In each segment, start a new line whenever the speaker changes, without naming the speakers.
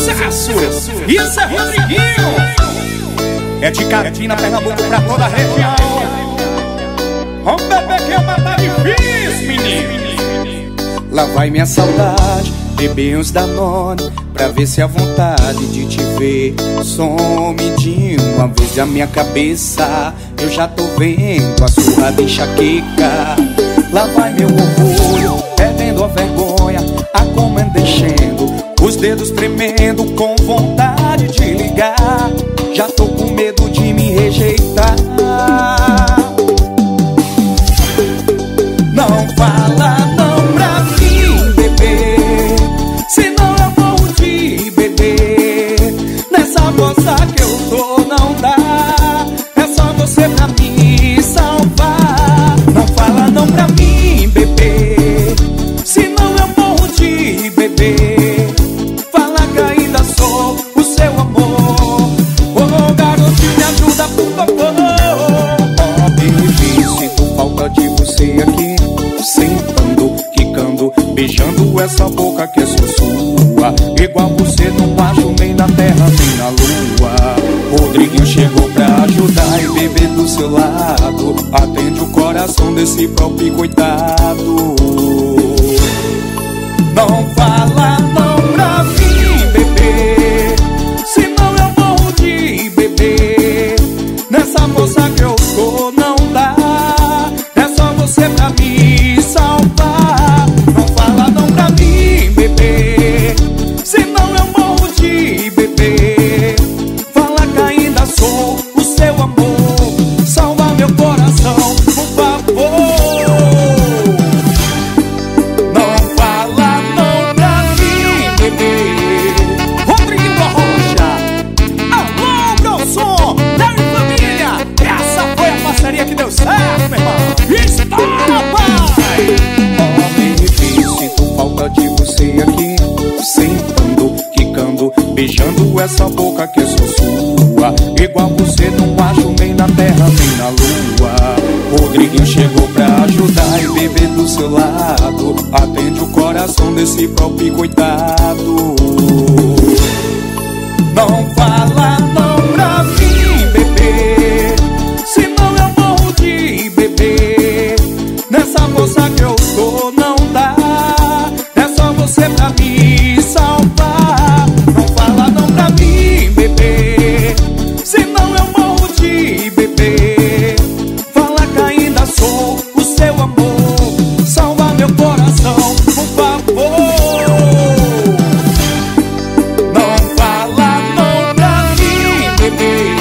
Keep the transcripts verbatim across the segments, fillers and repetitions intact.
sucesso. Isso é Rodriguinho. É de Catina, Pernambuco pra toda a região. Vamos beber que é tá difícil, menino.
Lá vai minha saudade, beber uns Danone, pra ver se a vontade de te ver some de uma vez da minha cabeça. Eu já tô vendo a surra de enxaqueca. Lá vai meu orgulho, perdendo a vergonha, a comanda enchendo, os dedos tremendo com vontade de ligar. Já tô com medo de me rejeitar. Não fala não pra mim, bebê, senão eu morro de beber. Nessa bolsa que eu tô não dá, é só você pra me salvar. Não fala não pra mim, bebê, senão eu morro de beber. Fala que ainda sou o seu amor. Ô garotinho, me ajuda por favor. Oh baby, sinto falta de você aqui, sentando, quicando, beijando essa boca que é só sua. Igual você não acho nem na terra nem na lua. Rodriguinho chegou pra ajudar e beber do seu lado. Atende o coração desse próprio coitado. Não fala não pra mim, bebê, senão eu morro de beber. Nessa moça que eu tô não dá, é só você pra me salvar. Não fala não pra mim, bebê, senão eu morro de beber. Fala que ainda sou o seu amor. Salva meu coração, por favor. Não fala não pra mim, bebê. Rodrigo Rocha, alô, meu som, Léo e família. Essa foi a parceria que deu certo, meu irmão. Está, pai! Oh, baby, sinto falta de você aqui, sentando, quicando, beijando essa boca que é só sua. Igual você não acho nem na terra nem na lua. Rodriguinho chegou pra ajudar e beber do seu lado. Atende o coração desse próprio coitado. Não fala não pra mim, bebê, senão eu morro de beber. Nessa moça que eu tô não dá, é só você pra me salvar. Não fala não pra mim, bebê, senão eu morro de beber. Fala que ainda sou o seu amor. Salva meu coração, por favor. Não fala não pra mim, bebê.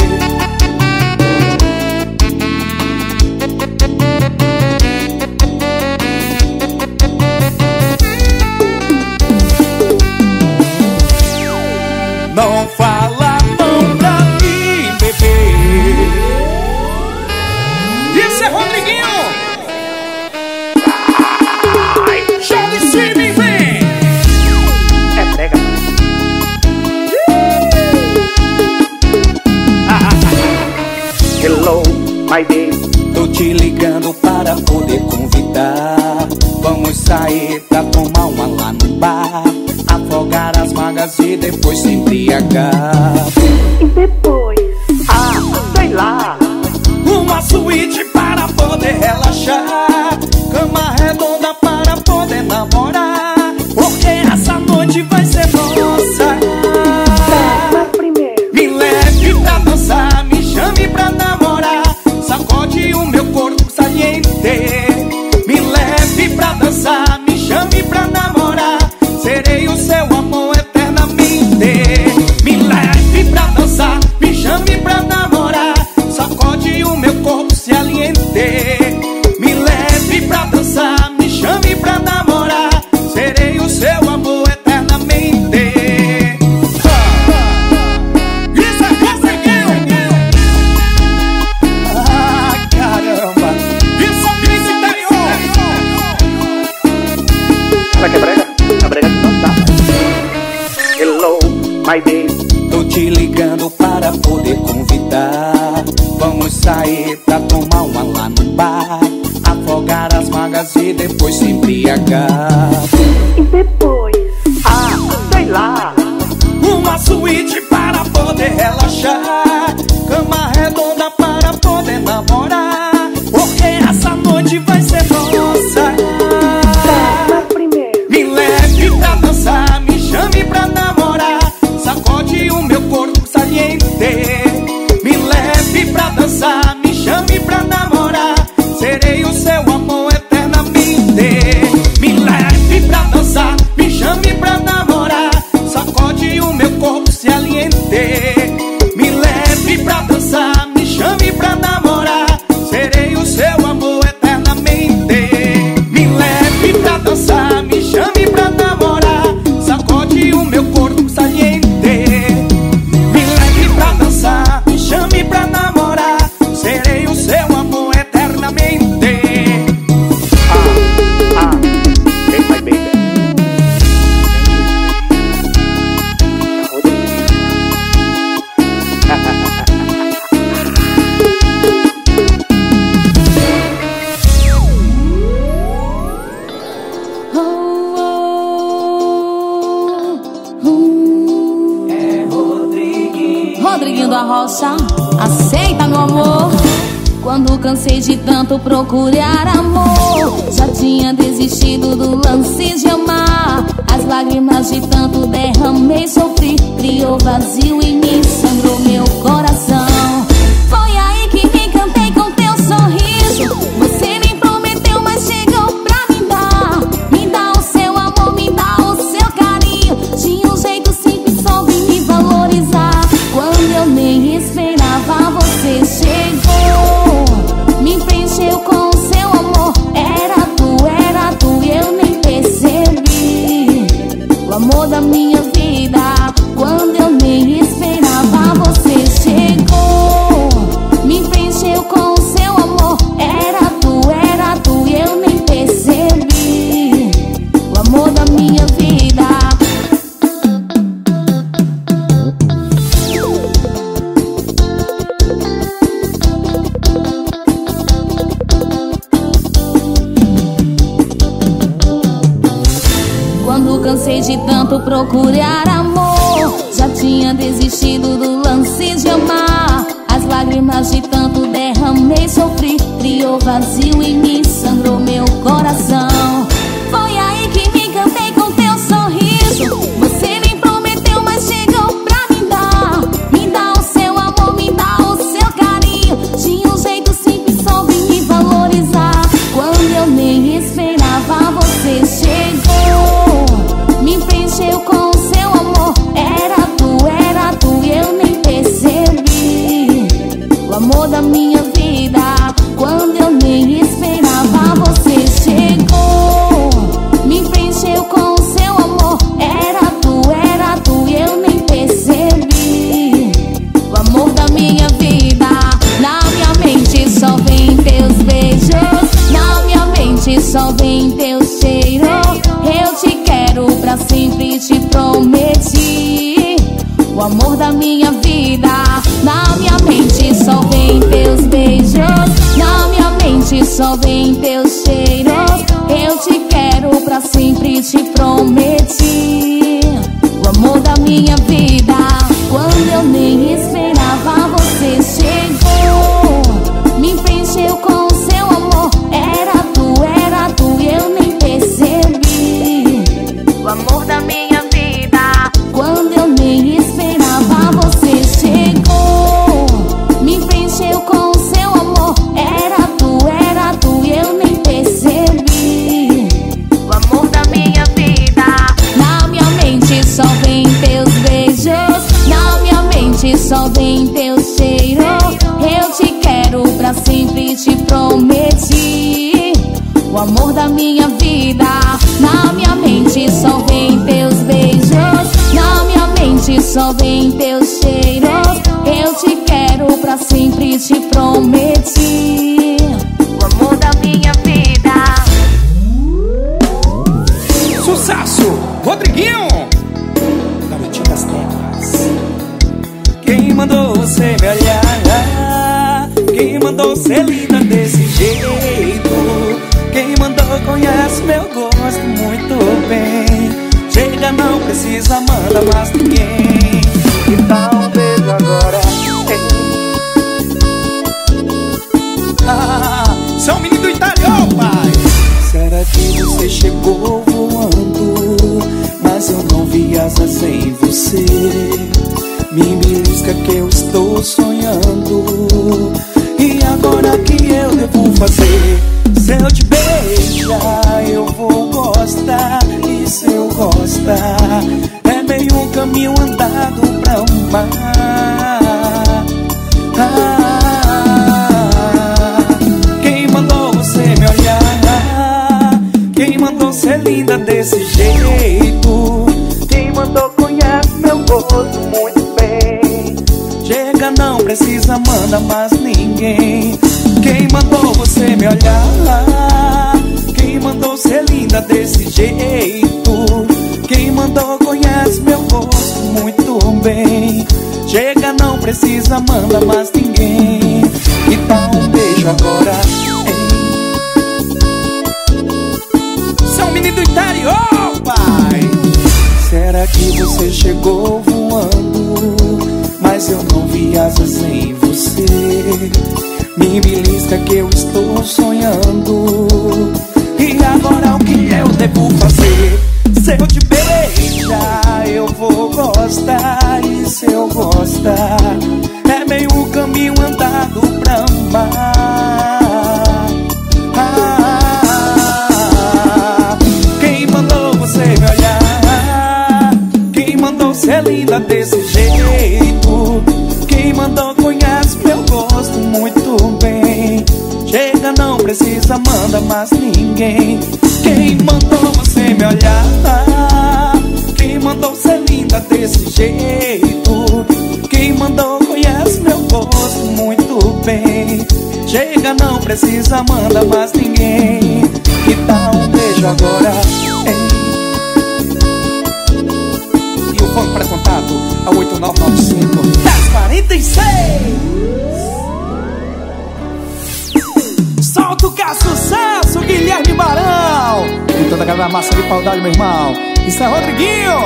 Não fala não pra mim, bebê.
Isso é Rodriguinho. Show de streaming, vem.
É brega. Hello, my baby.
Tô te ligando para poder convidar. Vamos sair pra tomar uma lá no bar, afogar as mágoas e depois se embriagar.
E depois? Ah, sei lá.
Uma suíte para poder relaxar, cama redonda para poder namorar, porque essa noite vai ser nossa.
Mas primeiro,
Me leve pra dançar, me chame pra namorar, sacode o meu corpo saliente. Me leve pra dançar, me chame pra namorar, serei o seu amor eternamente. Me leve pra dançar, me chame pra namorar, sacode o meu corpo saliente. Me leve pra dançar, me chame pra namorar, serei o seu amor eternamente.
Isso é Rodriguinho.
Ah, caramba!
Isso é Miss Interior.
será que é brega? A brega que não dá. Hello, my baby.
Tô te ligando para poder convidar. Vamos sair pra tomar uma lá no bar, afogar as mágoas e depois se embriagar.
E depois? Ah, sei lá.
pra dançar, me chame pra namorar. Sacode o meu corpo saliente. Me leve pra dançar, me chame pra namorar. Serei o seu amor eternamente. Me leve pra dançar, me chame pra namorar. Sacode o meu corpo saliente. Me leve pra dançar, me chame pra namorar. Serei o seu amor eternamente. Me leve pra dançar, me chame pra namorar. Sacode o meu corpo saliente. Me leve pra dançar, me chame pra namorar. Serei o seu amor eternamente.
Ah, ah, hey my baby.
Rodriguinho da Rocha, aceita meu amor. Quando cansei de tanto procurar amor, já tinha desistido do lance de amar. As lágrimas de tanto derramei, sofri, criou vazio em mim, sangrou meu coração. Foi aí que me encantei com teu sorriso. Você nem prometeu, mas chegou pra me dar. Me dá o seu amor, me dá o seu carinho. De um jeito simples, soube me valorizar. Quando eu nem esperava, você chegou. Me preencheu com o seu amor. Era tu, era tu, eu nem percebi. O amor da minha vida. Quando eu nem esperava, você chegou. Me preencheu com o seu amor. Era tu, era tu, eu nem percebi. O amor da minha vida. Quando cansei de tanto procurar amor, já tinha desistido do lance de amar. As lágrimas de tanto derramei, sofri, criou vazio em mim, sangrou meu coração. Foi aí que me encantei com teu sorriso. Você nem prometeu, mas chegou pra me dar. Me dá o seu amor, me dá o seu carinho. De um jeito simples, soube me valorizar. Quando eu nem esperava, você chegou. Me preencheu com o seu amor. Era tu, era tu, eu nem percebi. O amor da minha vida. Quando eu nem esperava, você chegou. Me preencheu com o seu amor. Era tu, era tu, eu nem percebi. O amor da minha vida. Na minha mente só vem teus beijos. Na minha mente só vem teu cheiro. Eu te quero pra sempre, te prometi. O amor da minha vida. Na minha mente só vem teus beijos. Na minha mente só vem teus cheiros. Eu te quero pra sempre, te prometi. O amor da minha vida. Quando eu nem esperava, você chegou. Me preencheu com o seu amor. Era tu, era tu, eu nem percebi. O amor da minha vida. Quando eu nem esperava, você chegou. Me preencheu com o seu amor. Era tu, era tu, eu nem percebi. O amor da minha vida. Na minha mente só vem teus beijos. Na minha mente só vem teu cheiro. Eu te quero pra sempre, te prometi. O amor da minha vida. Na minha mente só vem teus beijos. Na minha mente só vem teus cheiros. Eu te quero pra sempre, te prometi. O amor da minha vida.
Sucesso! Rodriguinho! Garotinho das teclas.
Quem mandou você me olhar? Quem mandou ser linda desse jeito? Quem mandou conhece meu gosto muito bem. Chega, não precisa, manda mais ninguém.
Que tal um beijo agora?
Ah,
São menino do interior, pai.
será que você chegou voando na fazer. Se eu te beijar, eu vou gostar. E se eu gostar, é meio um caminho andado pra amar. ah, Quem mandou você me olhar? Quem mandou ser linda desse jeito? Quem mandou conhece meu gosto muito bem. Chega, não precisa, manda mais ninguém. Quem mandou você me olhar? Quem mandou ser linda desse jeito? Quem mandou conhece meu gosto muito bem. Chega, não precisa, manda mais ninguém. E dá um beijo agora, ei. São menino do interior, pai. Será que você chegou voando, mas eu não vi asas em você? Me belisca que eu estou sonhando. E agora o que eu devo fazer? Se eu te beijar, eu vou gostar. E se eu gostar, é meio um caminho andado pra amar. ah, Quem mandou você me olhar? Quem mandou ser linda desse jeito? Quem mandou conhece meu gosto muito bem. Chega, não precisa, manda mais ninguém. Quem mandou você me olhar? Quem mandou ser linda desse jeito? Quem mandou conhece meu gosto muito bem. Chega, não precisa, manda mais ninguém. E dá um beijo agora, ei. E o fone para contato é o oito nove nove cinco, dez quarenta e seis. Solta o que é sucesso, Guilherme Barão. E toda aquela massa de paudade, meu irmão. Isso é Rodriguinho.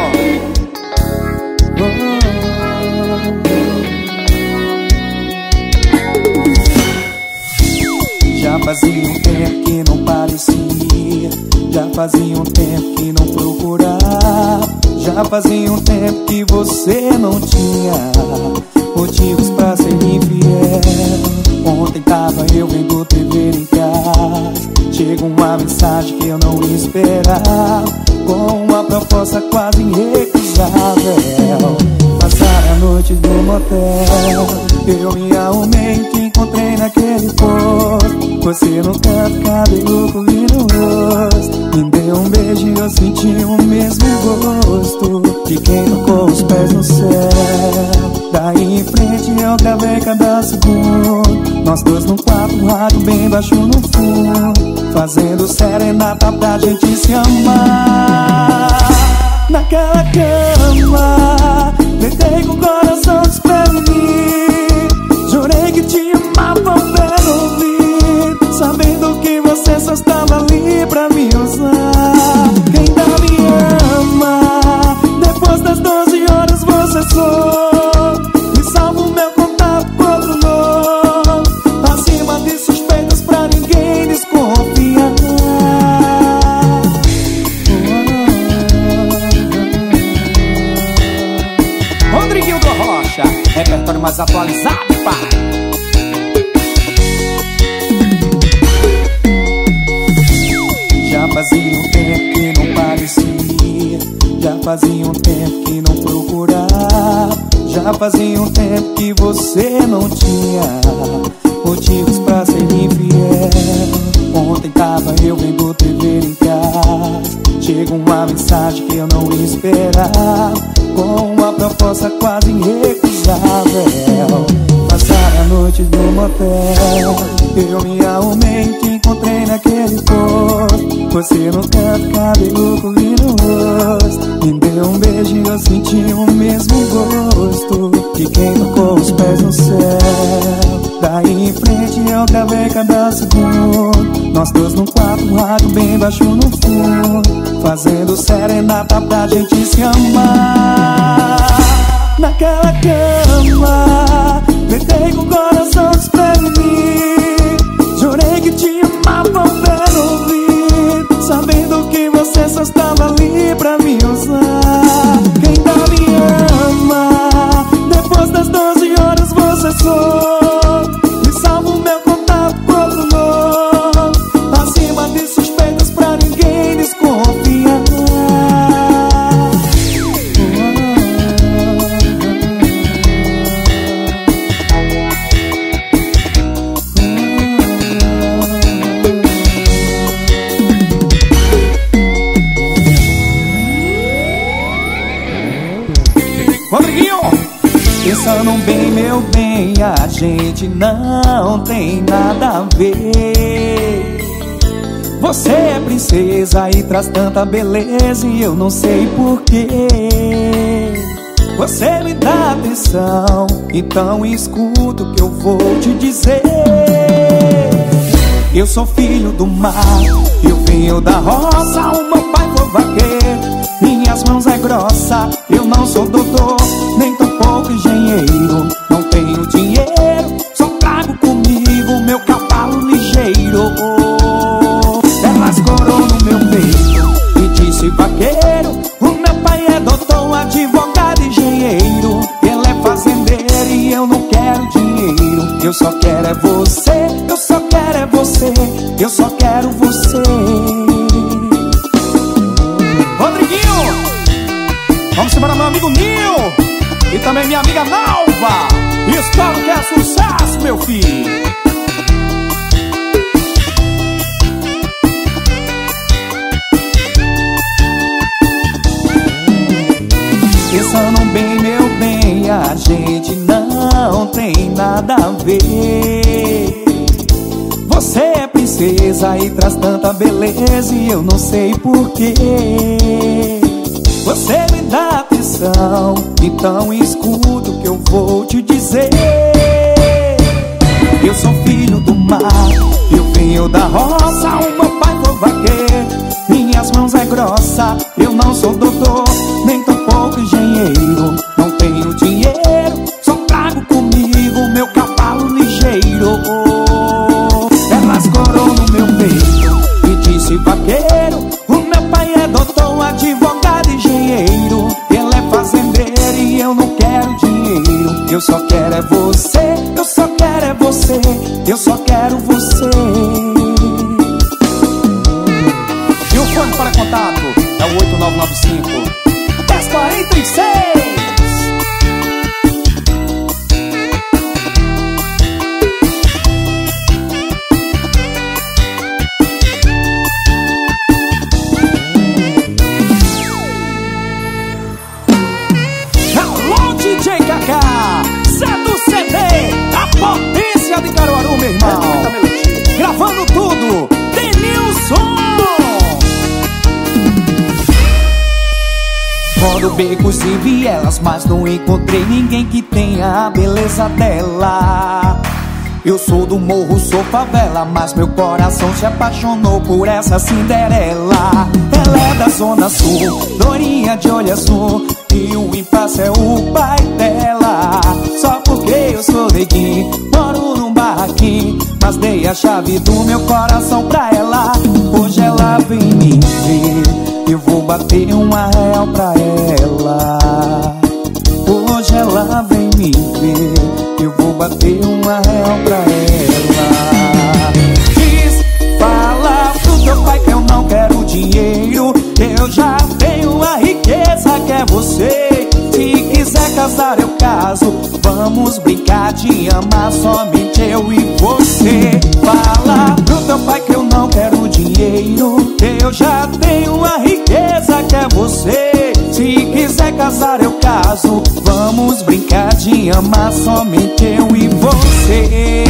Já fazia um tempo que não parecia. Já fazia um tempo que não procurava. Já fazia um tempo que você não tinha motivos pra ser infiel. Ontem tava eu vendo T V em casa. Chega uma mensagem que eu não esperava, com uma proposta quase irrecusável. Passaram a noite no motel. Eu me arrumei e te encontrei naquele posto. Você no canto, cabelo cobrindo o rosto. Me deu um beijo e eu senti o mesmo gosto de quem tocou os pés no céu. Daí em frente eu gravei cada segundo. Nós dois num quarto, rádio bem baixo no fundo, fazendo serenata pra gente se amar. Naquela cama, deitei com o coração desprevenido. Jurei que te amava pelo ouvido, sabendo que você só estava ali pra me usar. Quem ainda me ama, depois das doze horas você sou. Me salva o meu contato por outro nome, acima de suspeitas pra ninguém desconfiar. Rodriguinho do Rocha, repertório mais atualizado, pai. Já fazia um tempo que não parecia. Já fazia um tempo que não procurava. Já fazia um tempo que você não tinha motivos pra ser infiel. Ontem tava eu vendo T V em casa. Chega uma mensagem que eu não esperava, com uma proposta quase irrecusável. Passaram a noite no motel. Eu me arrumei e te encontrei naquele posto. Você no canto, cabelo cobrindo o rosto. Me deu um beijo e eu senti o mesmo gosto de quem tocou os pés no céu. Daí em frente eu gravei cada segundo. Nós dois num quarto, rádio bem baixo no fundo, fazendo serenata pra gente se amar. Naquela cama, deitei com o coração desprevenido. Jurei que te amava pelo ouvido, sabendo que você só estava ali pra me usar. Quem ainda me ama, depois das doze horas você sou. Me salva o meu contato por outro nome, Rodriguinho! Pensando bem, meu bem, a gente não tem nada a ver. Você é princesa e traz tanta beleza e eu não sei porquê. Você me dá atenção, então escuta o que eu vou te dizer. Eu sou filho do mar, eu venho da roça, o meu pai foi vaqueiro. Minhas mãos é grossa, eu não sou doutor, nem tão pouco engenheiro. Não tenho dinheiro, só trago comigo meu cavalo ligeiro. Ela escorou no meu peito e disse vaqueiro. O meu pai é doutor, advogado, engenheiro. Ele é fazendeiro e eu não quero dinheiro. Eu só quero é você, eu só quero é você, eu só quero você. Rodriguinho! Vamos embora, meu amigo Nil e também minha amiga Nalva. Espero que é sucesso, meu filho. Pensando bem, meu bem, a gente não tem nada a ver. Você é princesa e traz tanta beleza e eu não sei porquê. Você me dá atenção, então escuta o que eu vou te dizer. Eu sou filho do mar, eu venho da roça, o meu pai foi vaqueiro. Minhas mãos é grossa, eu não sou doutor, nem tão pouco engenheiro. Não tenho dinheiro, só trago comigo meu cavalo ligeiro. Ela escorou no meu peito e disse vaqueiro. O meu pai é doutor, advogado, engenheiro. Ele é fazendeiro e eu não quero dinheiro. Eu só quero é você, eu só quero é você, eu só quero você. E o fone para contato é o oito nove nove cinco, dez quarenta e seis. Alô, D J Kaká, Zé do C D, a potência de Caruaru, meu irmão. Gravando tudo, Denilson. Rodo becos e vielas, mas não encontrei ninguém que tenha a beleza dela. Eu sou do morro, sou favela, mas meu coração se apaixonou por essa Cinderela. Ela é da zona sul, lourinha de olho azul, e o impasse é o pai dela. Só porque eu sou neguinho, moro num barraquinho, mas dei a chave do meu coração pra ela. Hoje ela vem me ver, eu vou bater uma real pra ela. Hoje ela vem me ver, eu vou bater uma real pra ela. Diz, fala pro teu pai que eu não quero dinheiro, eu já tenho a riqueza que é você. Se quiser casar eu caso, vamos brincar de amar somente eu e você. Fala pro teu pai que eu não quero dinheiro, eu já tenho a riqueza que é você. Se quiser casar eu caso, vamos brincar de amar somente eu e você.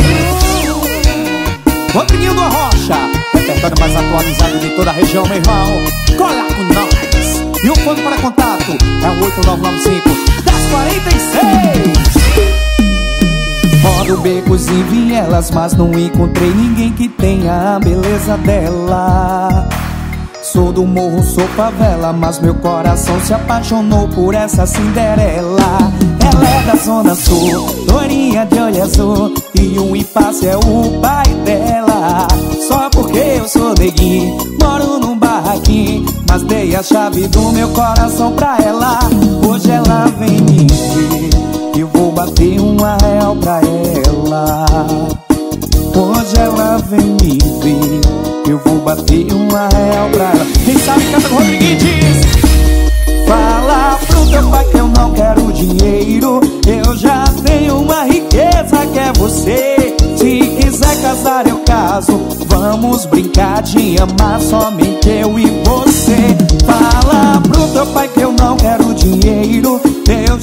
Rodriguinho do Arrocha, repertório mais atualizado de toda a região, meu irmão. Cola com nós. E o fone para contato é o oito nove nove cinco, dez quarenta e seis. Rodo becos e vielas, mas não encontrei ninguém que tenha a beleza dela. Sou do morro, sou favela, mas meu coração se apaixonou por essa Cinderela. Ela é da zona sul, lourinha de olho azul, e o impasse é o pai dela. Só porque eu sou neguinho, moro num barraquinho, mas dei a chave do meu coração pra ela. Hoje ela vem me ver, eu vou bater uma real pra ela. Hoje ela vem me ver, eu vou bater uma real pra ela. Quem sabe canta com o Rodriguinho diz, fala pro teu pai que eu não quero dinheiro, eu já tenho uma riqueza que é você. Se quiser casar eu caso, vamos brincar de amar somente eu e você. Fala pro teu pai que eu não quero dinheiro, eu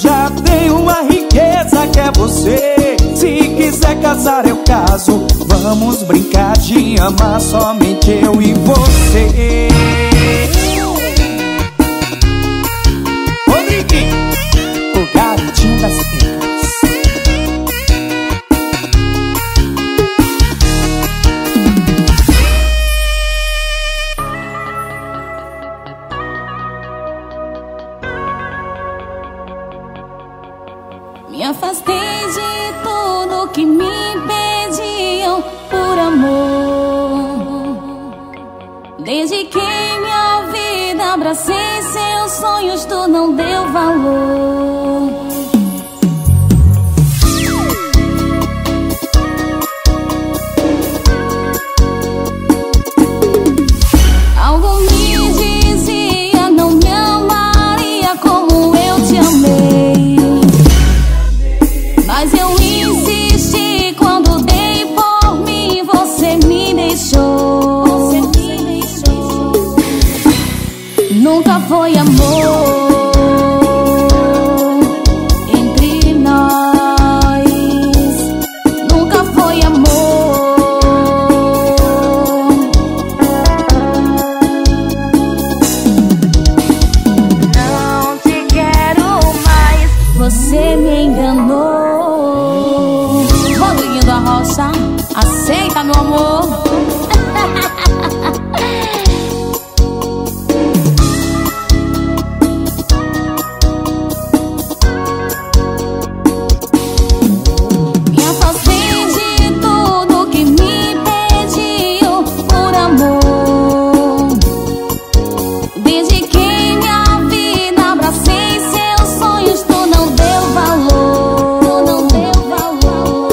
você. Se quiser casar eu caso, vamos brincar de amar somente eu e você. Rodriguinho, o garotinho das terras.
Me afastei de tudo que me pediam por amor. Dediquei minha vida, abracei seus sonhos, tu não deu valor. Algo me dizia não me amaria como eu te amei. Mas eu insisti, quando dei por mim, você me deixou. Você me deixou. Nunca foi amor entre nós. Nunca foi amor. Não te quero mais. Você me enganou. Roça, aceita, meu amor. Me afastei de tudo que me pediu por amor. Dediquei minha vida, abracei seus sonhos, tu não deu valor. Tu não deu valor.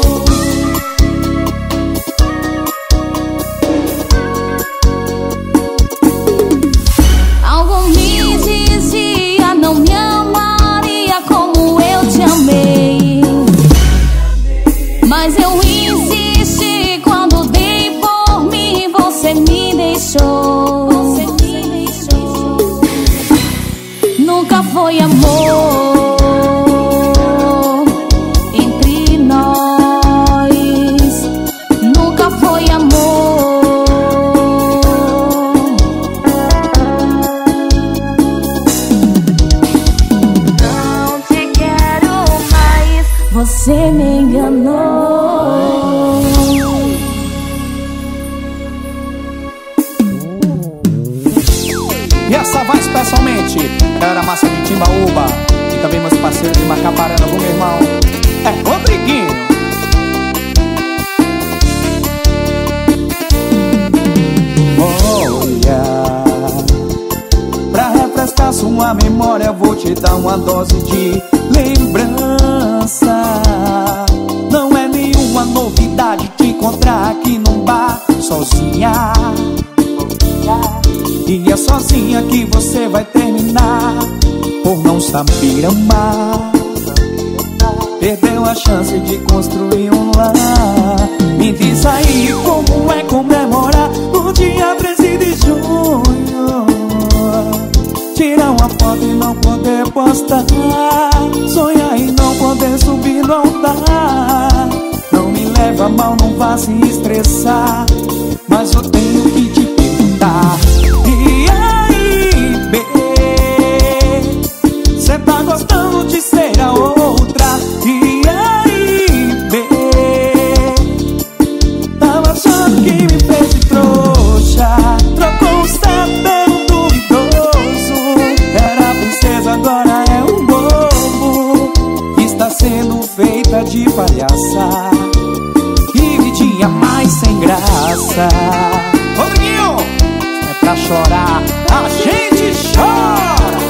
Mas eu insisti, quando dei por mim, você me deixou. Você me deixou. Nunca foi amor entre nós. Nunca foi amor. Não te quero mais. Você me enganou.
E essa vai especialmente galera massa de Timbaúba e também meus parceiros de Macaparana, meu irmão. É Rodriguinho. Olha, pra refrescar sua memória, vou te dar uma dose de lembrança. Não é nenhuma novidade te encontrar aqui num bar sozinha. E é sozinha que você vai terminar por não saber amar. Perdeu a chance de construir um lar. Me diz aí como é comemorar no dia treze de junho. Tirar uma foto e não poder postar, sonhar e não poder subir no altar. Não me leva a mal, não vá se estressar, mas eu tenho que te perguntar. E aí, bebê, cê tá gostando de ser a outra? E aí, bebê, tava achando que me fez de trouxa, trocou um cabelo duvidoso. Era princesa, agora é um bobo. Está sendo feita de palhaça. Que vidinha mais sem graça. Rodriguinho, é pra chorar, a gente chora.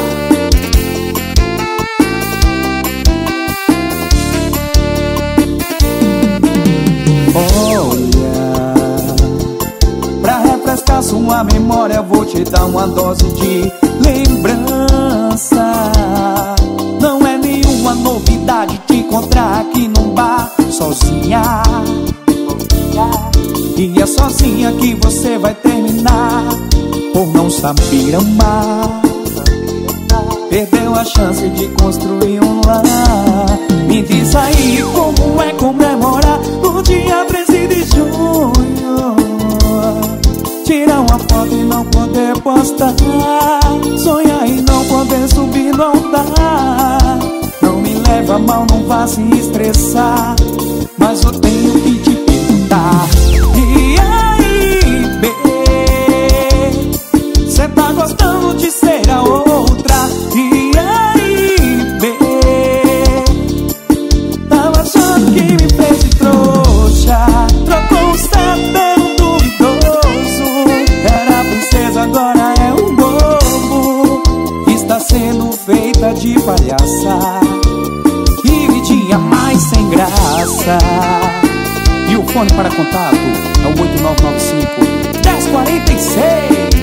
Olha, pra refrescar sua memória, vou te dar uma dose de lembrança. Não é nenhuma novidade te encontrar aqui num bar sozinha. E é sozinha que você vai terminar por não saber amar. Perdeu a chance de construir um lar. Me diz aí como é comemorar no dia treze de junho. Tirar uma foto e não poder postar, sonhar e não poder subir no altar. Não me leva a mal, não vá se estressar, mas eu tenho que te perguntar. E aí, bebê, cê tá gostando de ser a outra? E aí, bebê, tava achando que me fez de trouxa, trocou um sapelo duvidoso. Era princesa, agora é um bobo. Está sendo feita de palhaça, que vidinha mais sem graça.
E o fone para contato é o oito nove nove cinco, um zero quatro seis.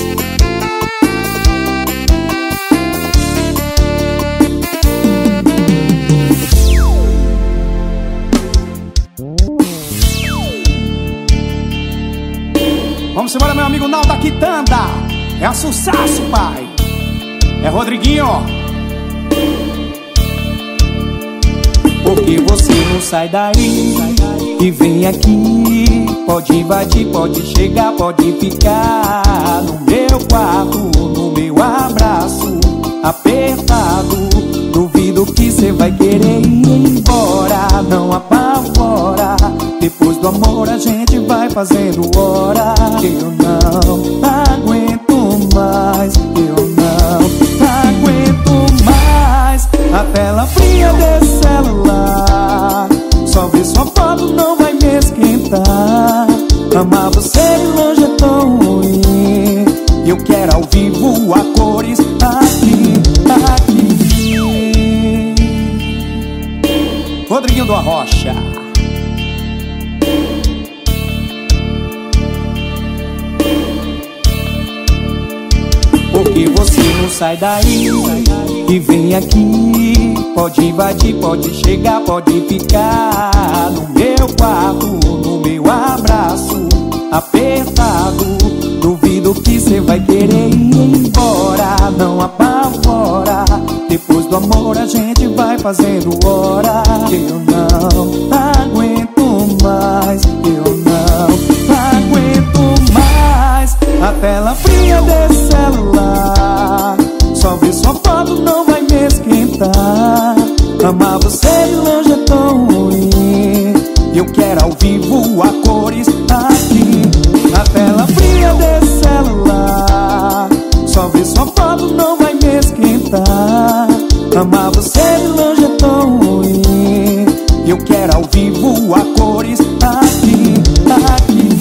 Vamos embora, meu amigo Naldo da Quitanda. É um sucesso, pai. É Rodriguinho.
Por que você não sai daí e vem aqui? Pode invadir, pode chegar, pode ficar no meu quarto, no meu abraço apertado. Duvido que cê vai querer ir embora, não apavora. Depois do amor a gente vai fazendo hora. Eu não aguento mais, eu não aguento mais. A tela fria desse celular, só ver sua foto não vai me esquentar. Amar você de longe é tão ruim, eu quero ao vivo a cores aqui, aqui.
Rodriguinho do Arrocha.
Por que você não sai daí e vem aqui? Pode invadir, pode chegar, pode ficar no meu quarto, no meu abraço apertado. Duvido que cê vai querer ir embora, não apavora. Depois do amor a gente vai fazendo hora. Eu não aguento mais, eu não aguento mais. A tela fria desse celular, só ver sua foto não vai me esquentar. Amar você de longe é tão ruim, eu quero ao vivo a cores aqui. A tela fria desse celular, só ver sua foto não vai me esquentar. Amar você de longe é tão ruim, eu quero ao vivo a cores aqui, aqui.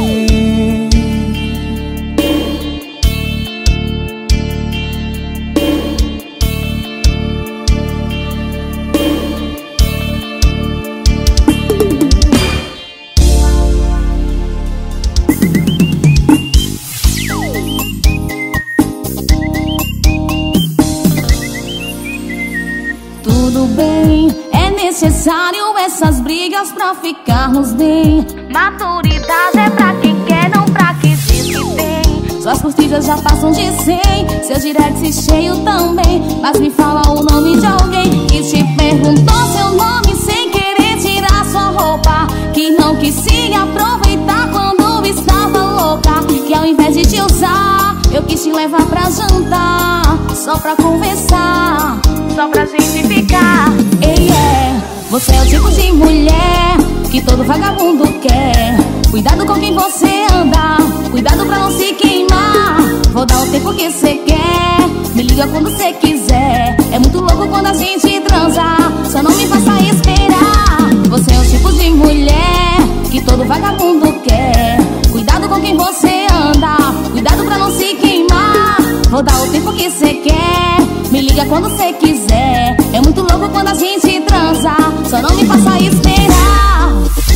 Tudo bem, é necessário essas brigas pra ficarmos bem. Maturidade é pra quem quer, não pra quem diz que tem. Suas curtidas já passam de cem, seu direct cheio também. Mas me fala o nome de alguém que te perguntou seu nome sem querer tirar sua roupa, que não quis se aproveitar quando estava louca, que ao invés de te usar, eu quis te levar pra jantar, só pra conversar, só pra gente ficar. Ei, é, você é o tipo de mulher que todo vagabundo quer. Cuidado com quem você anda, cuidado pra não se queimar. Vou dar o tempo que você quer, me liga quando você quiser. É muito louco quando a gente transa, só não me faça esperar. Você é o tipo de mulher que todo vagabundo quer. Cuidado com quem você anda, cuidado pra não se queimar. Vou dar o tempo que você quer, me liga quando você quiser. É muito louco quando a gente transa, só não me faça esperar.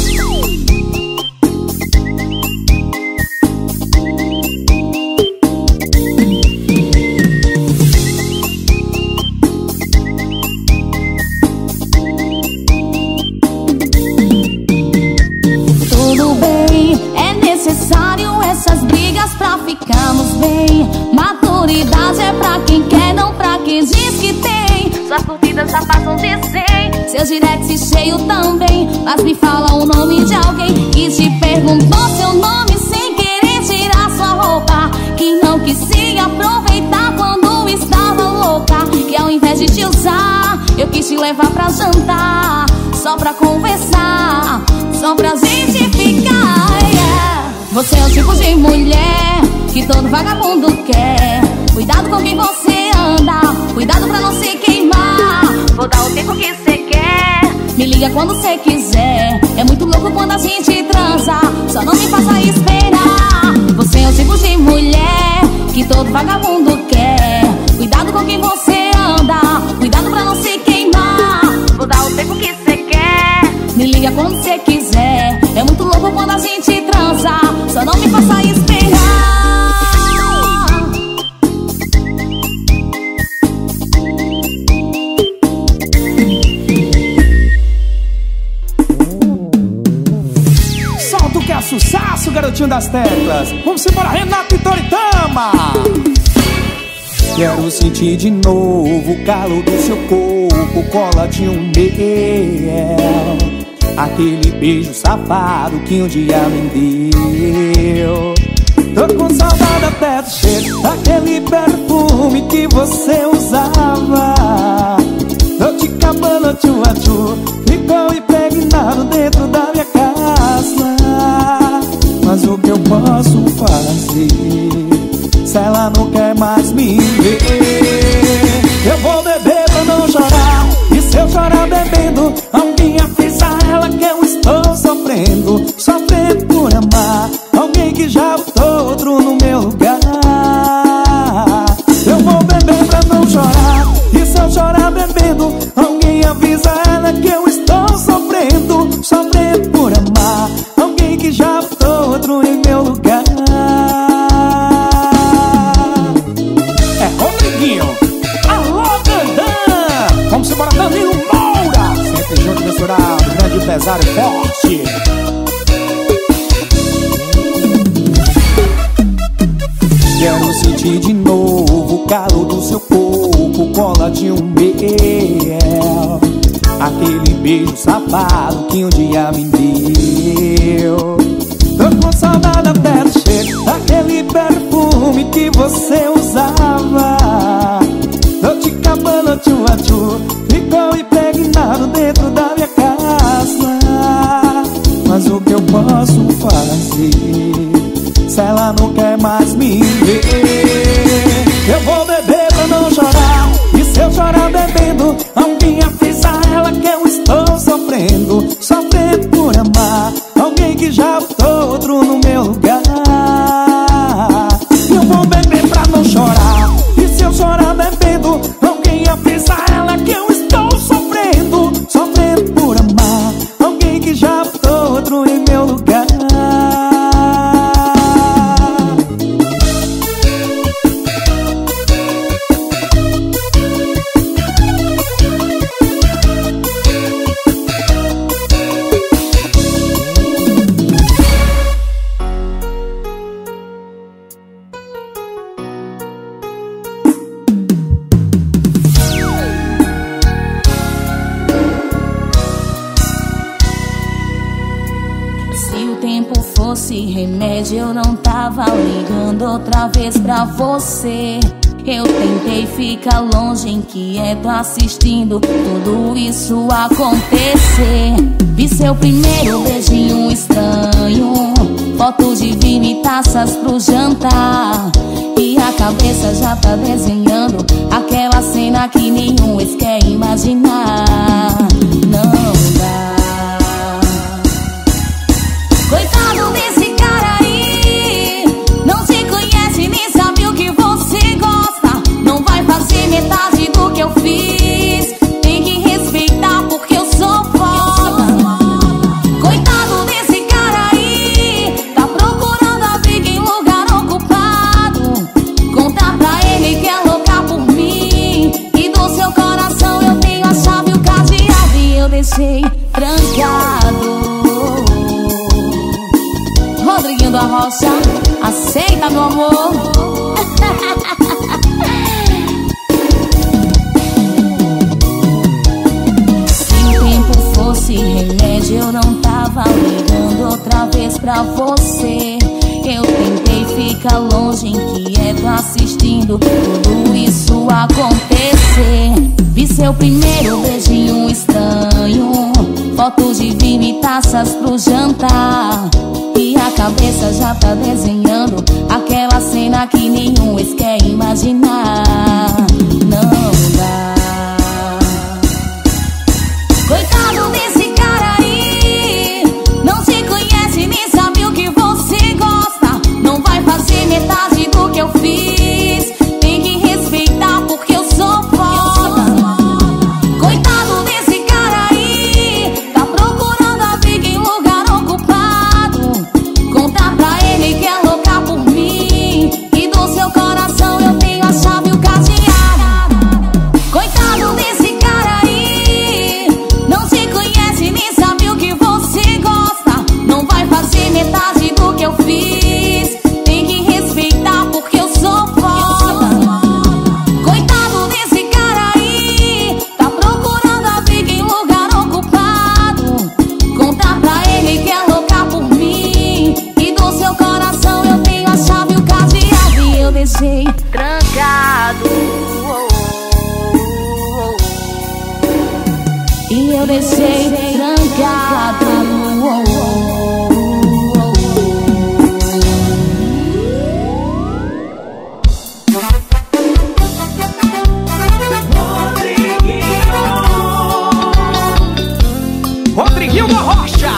Tudo bem, é necessário essas brigas pra ficarmos bem. Maturidade é pra quem quer, não pra quem diz que tem. suas curtidas já passam de cem. Seu direct cheio também, mas me fala o nome de alguém que te perguntou seu nome sem querer tirar sua roupa, que não quis se aproveitar quando estava louca, que ao invés de te usar, eu quis te levar pra jantar, só pra conversar, só pra gente ficar, yeah. Você é o tipo de mulher que todo vagabundo quer. Cuidado com quem você anda, cuidado pra não se queimar. Vou dar o tempo que você quer, me liga quando você quiser. É muito louco quando a gente transa, só não me faça esperar. Você é o tipo de mulher que todo vagabundo quer. Cuidado com quem você anda, cuidado pra não se queimar. Vou dar o tempo que você quer, me liga quando você quiser. É muito louco quando a gente transa, só não me faça esperar.
Solta o que é sucesso, garotinho das teclas. Vamos embora, Renato e Toritama. Quero sentir de novo o calor do seu corpo coladinho no meu. Aquele beijo safado que um dia me deu. Tô com saudade até do cheiro daquele perfume que você usava. Tô te cabana, tchu a tchu, ficou impregnado dentro da minha casa. Mas o que eu posso fazer se ela não quer mais me ver? Eu vou beber pra não chorar, e se eu chorar bebendo, alguém avisa ela que eu estou sofrendo. Sofrendo por amar alguém que já botou outro no meu lugar. Eu vou beber pra não chorar, e se eu chorar bebendo, alguém avisa ela que eu estou sofrendo. Sofrendo por amar alguém que já botou outro em meu lugar. É Rodriguinho, alô Dandan. Vamos embora, Danilo Moura. Sempre junto, misturado, grande, pesado e forte. Quero sentir de novo o calor do seu corpo coladinho no meu. Aquele beijo safado que um dia me deu. Tô com saudade até do cheiro daquele perfume que você usava. Tô te cabana, tchu a tchu, ficou impregnado dentro da minha casa. Mas o que eu posso fazer se ela não quer mais me ver? Eu vou beber pra não chorar, e se eu chorar bebendo, alguém avisa ela que eu estou sofrendo. Sofrendo por amar alguém que já botou outro no meu lugar. Eu vou beber pra não chorar, e se eu chorar bebendo, alguém avisa ela que eu estou sofrendo. Sofrendo por amar alguém que já botou outro em meu lugar.
Remédio, eu não tava ligando outra vez pra você. Eu tentei ficar longe, inquieto, assistindo tudo isso acontecer. Vi seu primeiro beijinho estranho, foto de vinho e taças pro jantar, e a cabeça já tá desenhando aquela cena que nenhum ex quer imaginar. Não dá. Coitado desse cara aí, não te conhece nem sabe o que você gosta. Não vai fazer metade do que eu fiz, tem que respeitar porque eu sou foda. Coitado desse cara aí, tá procurando a briga em lugar ocupado. Conta pra ele que é louca por mim, e do seu coração eu tenho a chave e o cadeado, e eu deixei trancado. Rodriguinho da Rocha, aceita, meu amor. tava ligando outra vez pra você. Eu tentei ficar longe, inquieto, assistindo tudo isso acontecer. Vi seu primeiro beijinho estranho, fotos de vinho e taças pro jantar, e a cabeça já tá desenhando aquela cena que nenhum ex quer imaginar. Não dá. Coitado desse cara aí, não te conhece nem sabe o que você gosta. Não vai fazer metade do que eu fiz. Tem que respeitar porque eu sou foda. Coitado desse cara aí, tá procurando a briga em lugar ocupado. Conta pra ele que é louca por mim, e do seu coração eu tenho a chave e o cadeado. Coitado desse cara aí, não te conhece nem sabe o que você gosta. Não vai fazer metade do que eu fiz. Tem que respeitar porque eu sou foda. Coitado desse cara aí, tá procurando a briga em lugar ocupado. Conta pra ele que é louca por mim, e do seu coração eu tenho a chave e o cadeado. E eu deixei trancado. E eu deixei trancado.
Rodriguinho da Rocha.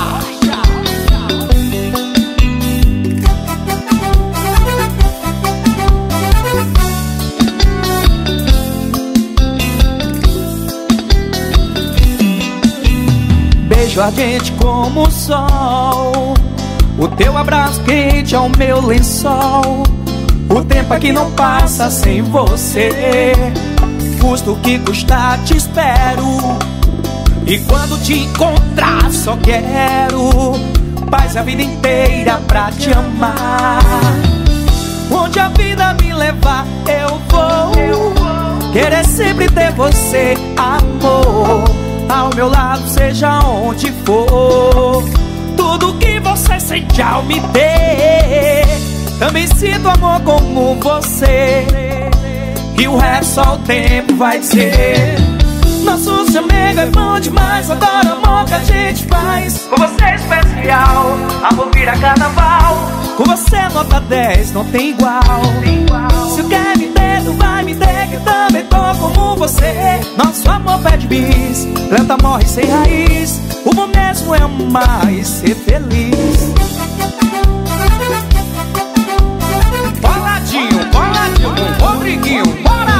Beijo ardente como o sol, o teu abraço quente é o meu lençol. O tempo aqui não passa sem você, custa o que custar, te espero. E quando te encontrar só quero paz a vida inteira pra te amar. Onde a vida me levar eu vou, querer sempre ter você, amor, ao meu lado, seja onde for. Tudo que você sente ao me ter, também sinto amor como você, e o resto só o tempo vai dizer. Nosso chamego é bom demais, adoro o amor que a gente faz. Com você é especial, amor vira carnaval. Com você nota dez, não tem igual. Se tu quer me ter, tu vai me ter, que também tô como você. Nosso amor pede bis, planta morre sem raiz. O bom mesmo é amar e ser feliz.
Coladinho, coladinho com Rodriguinho, bora!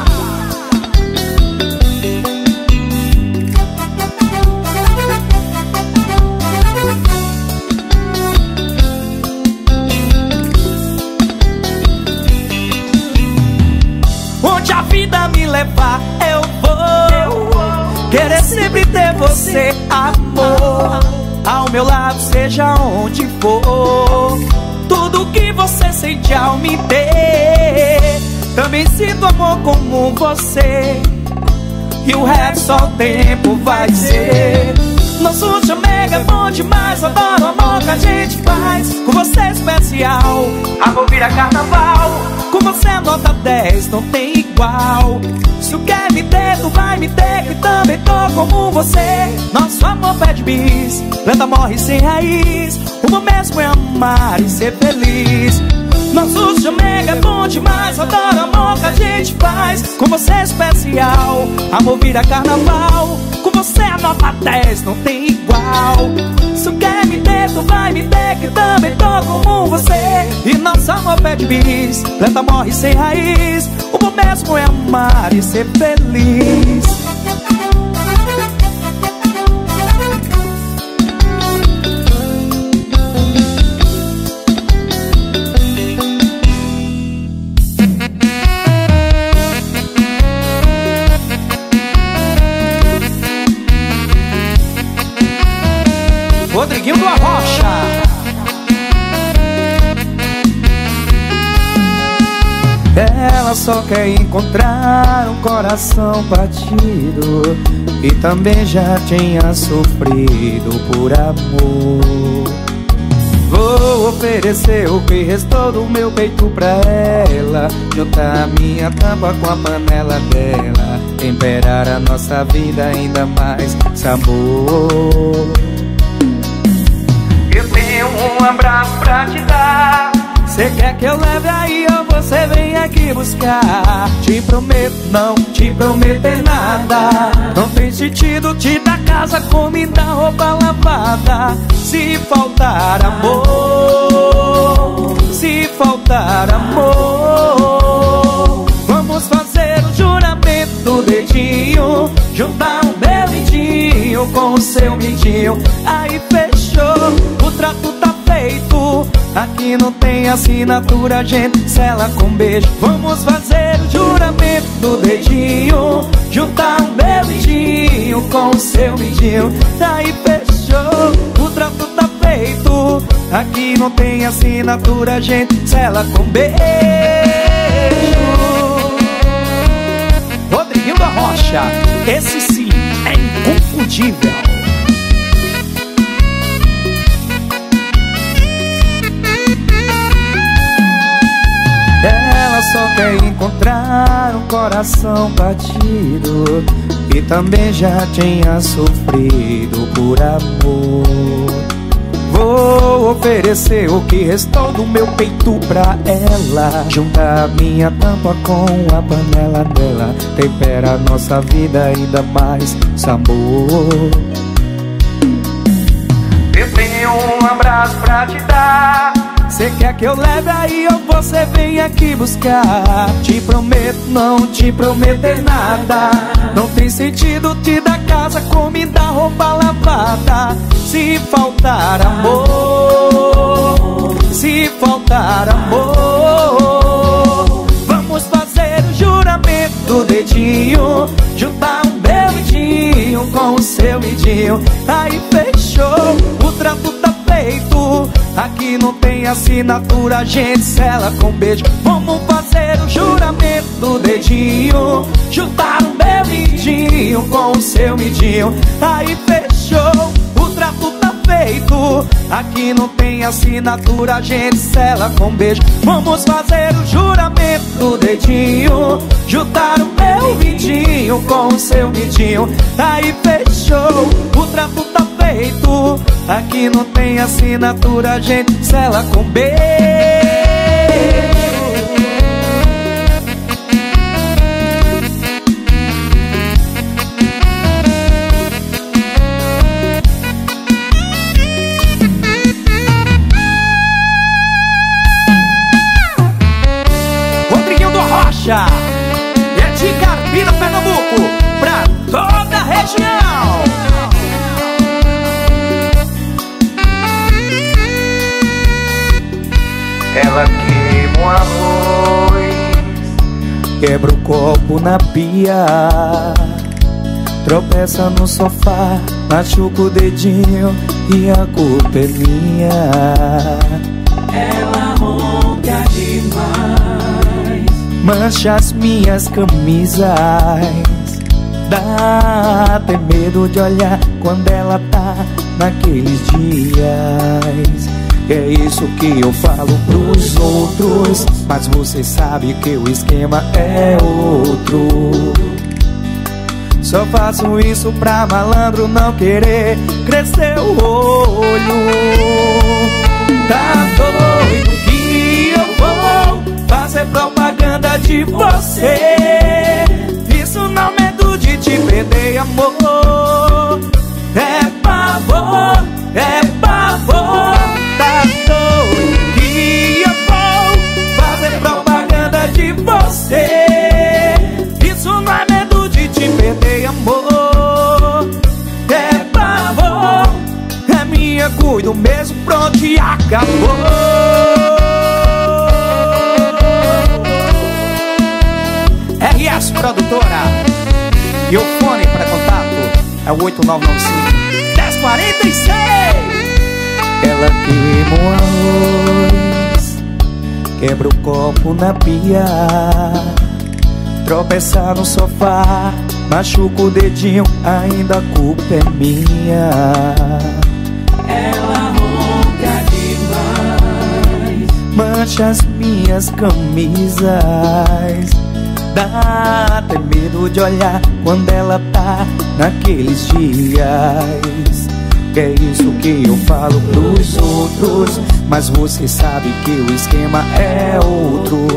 Onde a vida me levar eu vou, querer sempre ter você, amor, ao meu lado, seja onde for. Tudo que você sente ao me ter, também sinto amor como você, e o resto só o tempo vai dizer. Nosso chamego é bom demais, adoro o amor que a gente faz. Com você é especial, amor vira carnaval. Com você nota dez, não tem igual. Se tu quer me ter, tu vai me ter, que também tô como você. Nosso amor pede bis, planta morre sem raiz. O bom mesmo é amar e ser feliz. Nosso chamego é bom demais, adoro o amor que a gente faz. Com você é especial, amor vira carnaval. Com você a nota dez, não tem igual. Se tu quer me ter, tu vai me ter, que também tô como você. E nosso amor pede bis, planta morre sem raiz. O bom mesmo é amar e ser feliz.
Rodriguinho da Rocha.
Ela Ela só quer encontrar um coração batido e também já tinha sofrido por amor. Vou oferecer o que restou do meu peito pra ela, juntar a minha tampa com a panela dela, temperar a nossa vida ainda mais sabor. Eu tenho um abraço pra te dar. Cê quer que eu leve aí ou você vem aqui buscar? Te prometo não te prometer nada. Não tem sentido te dar casa, comida, roupa lavada. Se faltar amor, se faltar amor, vamos fazer o juramento do dedinho, juntar o meu midinho com o seu midinho. Aí fechou, o trato tá feito. Aqui não tem assinatura, a gente sela com beijo. Vamos fazer o juramento do dedinho, juntar o meu midinho com o seu midinho. Daí fechou, o trato tá feito. Aqui não tem assinatura, a gente sela com beijo.
Rodriguinho da Rocha, esse sim é inconfundível.
Ela só quer encontrar um coração batido e também já tinha sofrido por amor. Vou oferecer o que restou do meu peito pra ela, juntar a minha tampa com a panela dela, tempera a nossa vida ainda mais sabor. Eu tenho um abraço pra te dar. Cê quer que eu leve aí ou você vem aqui buscar? Te prometo não te prometer nada. Não tem sentido te dar casa, comida, roupa lavada. Se faltar amor, se faltar amor, vamos fazer o juramento do dedinho, juntar o meu midinho com o seu midinho. Aí fechou, o trato tá feito. Aqui não tem assinatura, a gente sela com beijo. Vamos fazer o juramento do dedinho, juntar o meu midinho com o seu midinho. Aí fechou, o trato tá feito. Aqui não tem assinatura, a gente sela com beijo. Vamos fazer o juramento do dedinho, juntar o meu midinho com o seu midinho. Aí fechou, o trato tá feito. Aqui não tem assinatura, a gente sela com beijo.
Rodriguinho do Rocha, é de Carpina, Pernambuco, pra toda a região.
Ela queima o arroz, quebra o copo na pia, tropeça no sofá, machuca o dedinho e a culpa é minha.
Ela ronca demais,
mancha as minhas camisas, dá até medo de olhar quando ela tá naqueles dias. É isso que eu falo pros outros, mas você sabe que o esquema é outro. Só faço isso pra malandro não querer crescer o olho. Tá doido que eu vou fazer propaganda de você? Isso não é medo de te perder, amor. É pavor, é pavor. Tá doido que eu vou fazer propaganda de você? Isso não é medo de te perder, amor. É pavor, é minha, cuido mesmo, pronto e acabou.
R S Produtora, e o fone para contato é o oito nove nove cinco, dez quarenta e seis.
Ela queima o arroz, quebra o copo na pia, tropeça no sofá, machuca o dedinho, ainda a culpa é minha.
Ela ronca demais,
mancha as minhas camisas, dá até medo de olhar quando ela tá naqueles dias. É isso que eu falo pros outros, mas você sabe que o esquema é outro.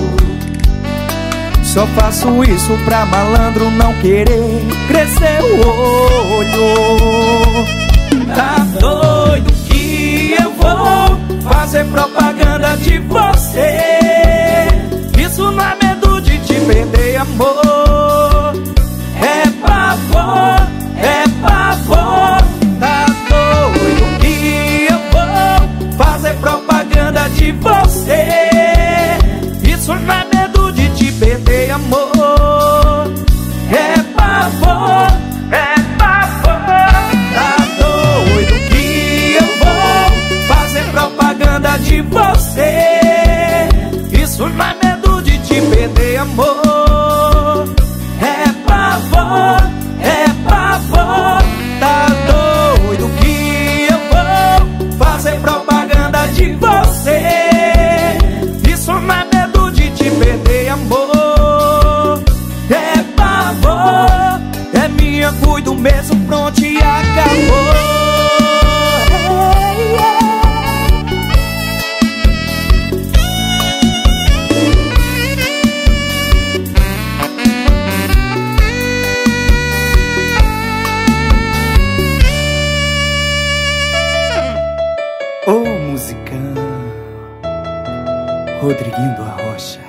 Só faço isso pra malandro não querer crescer o olho. Tá doido que eu vou fazer propaganda de você? Isso não é medo de te perder, amor. É pavor, é pavor. Tá doido que eu vou fazer propaganda de você? Isso não é medo de te perder, amor. É pavor, é pavor. Tá doido que eu vou fazer propaganda de você? Isso não é medo de te perder, amor. É pavor, é pavor. Tá doido que eu vou fazer propaganda de você? Isso não é medo de te perder, amor. É pavor, é minha, cuido mesmo, pronto e acabou. Ô musicão, Rodriguinho do Arrocha.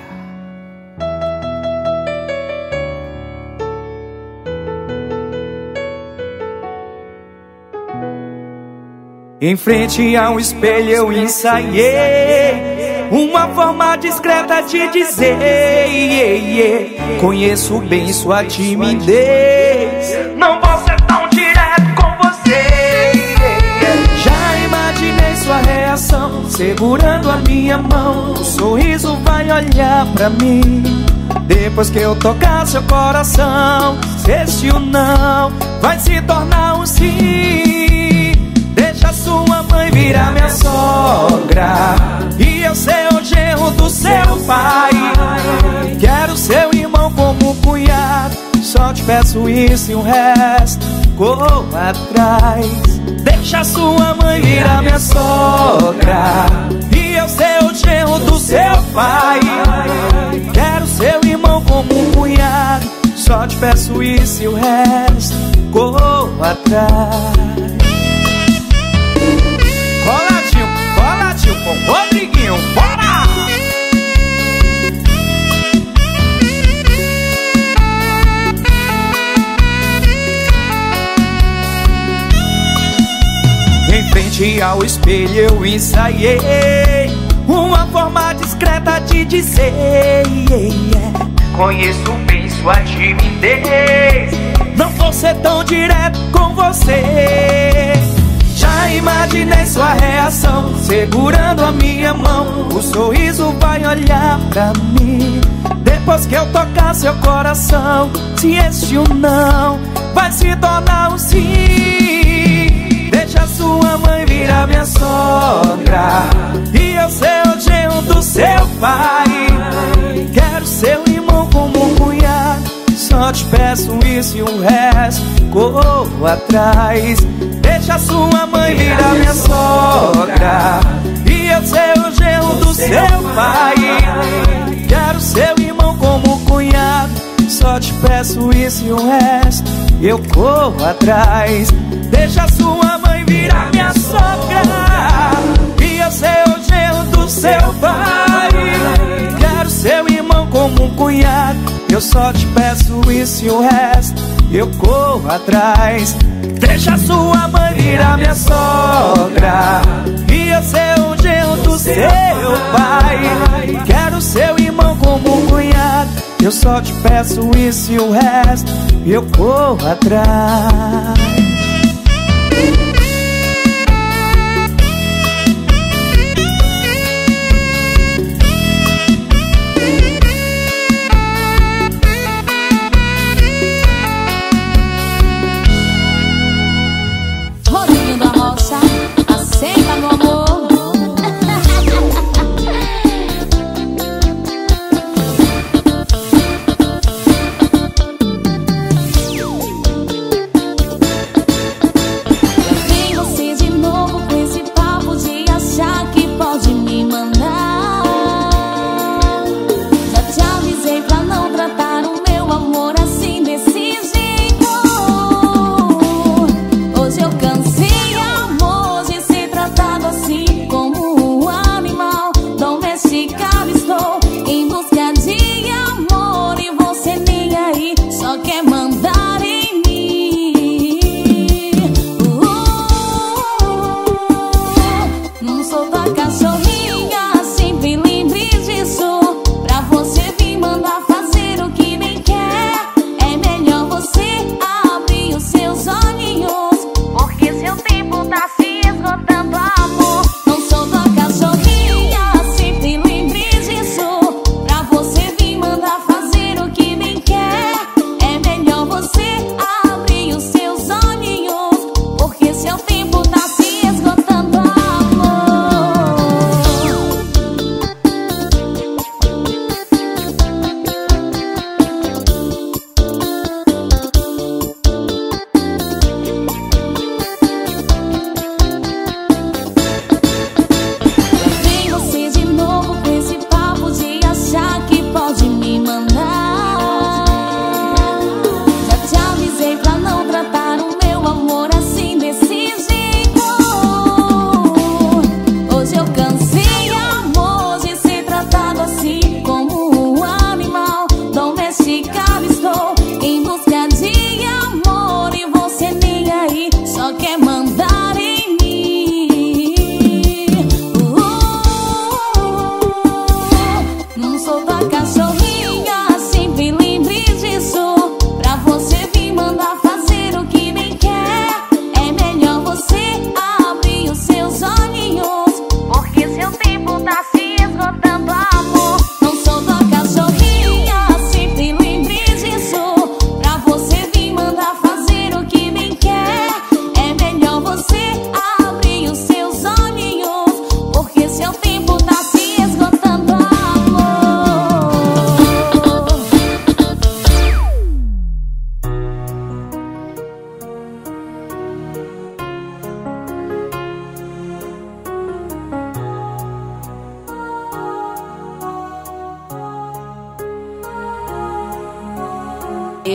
Em frente ao espelho eu ensaiei uma forma discreta de dizer, yeah, yeah. Conheço bem sua timidez, não vou ser tão direto com você, yeah, yeah. Já imaginei sua reação, segurando a minha mão, o sorriso vai olhar pra mim. Depois que eu tocar seu coração, se este o não vai se tornar um sim. Deixa sua mãe virar minha sogra e eu ser o genro do seu pai. Quero seu irmão como cunhado, só te peço isso e o resto corro atrás. Deixa sua mãe virar minha sogra e eu ser o genro do seu pai. Quero seu irmão como cunhado, só te peço isso e o resto corro atrás. Coladinho, coladinho com Rodriguinho, bora! Em frente ao espelho eu ensaiei uma forma discreta de dizer, yeah, yeah. Conheço bem sua timidez, não vou ser tão direto com você. Já imaginei sua reação, segurando a minha mão, o sorriso vai olhar pra mim. Depois que eu tocar seu coração, se este o não vai se tornar um sim. Deixa sua mãe virar minha sogra e eu ser o genro do seu pai. Quero seu irmão como cunhado, só te peço isso e o resto corro atrás. Deixa sua mãe virar minha sogra e eu ser o genro do seu pai. Quero seu irmão como cunhado, só te peço isso e o resto eu corro atrás. Deixa sua mãe virar minha sogra e eu ser o genro do seu pai. Quero seu irmão como cunhado, eu só te peço isso e o resto eu corro atrás. Deixa sua mãe virar minha sogra e eu ser o genro do seu pai. Quero seu irmão como cunhado, eu só te peço isso e o resto eu corro atrás.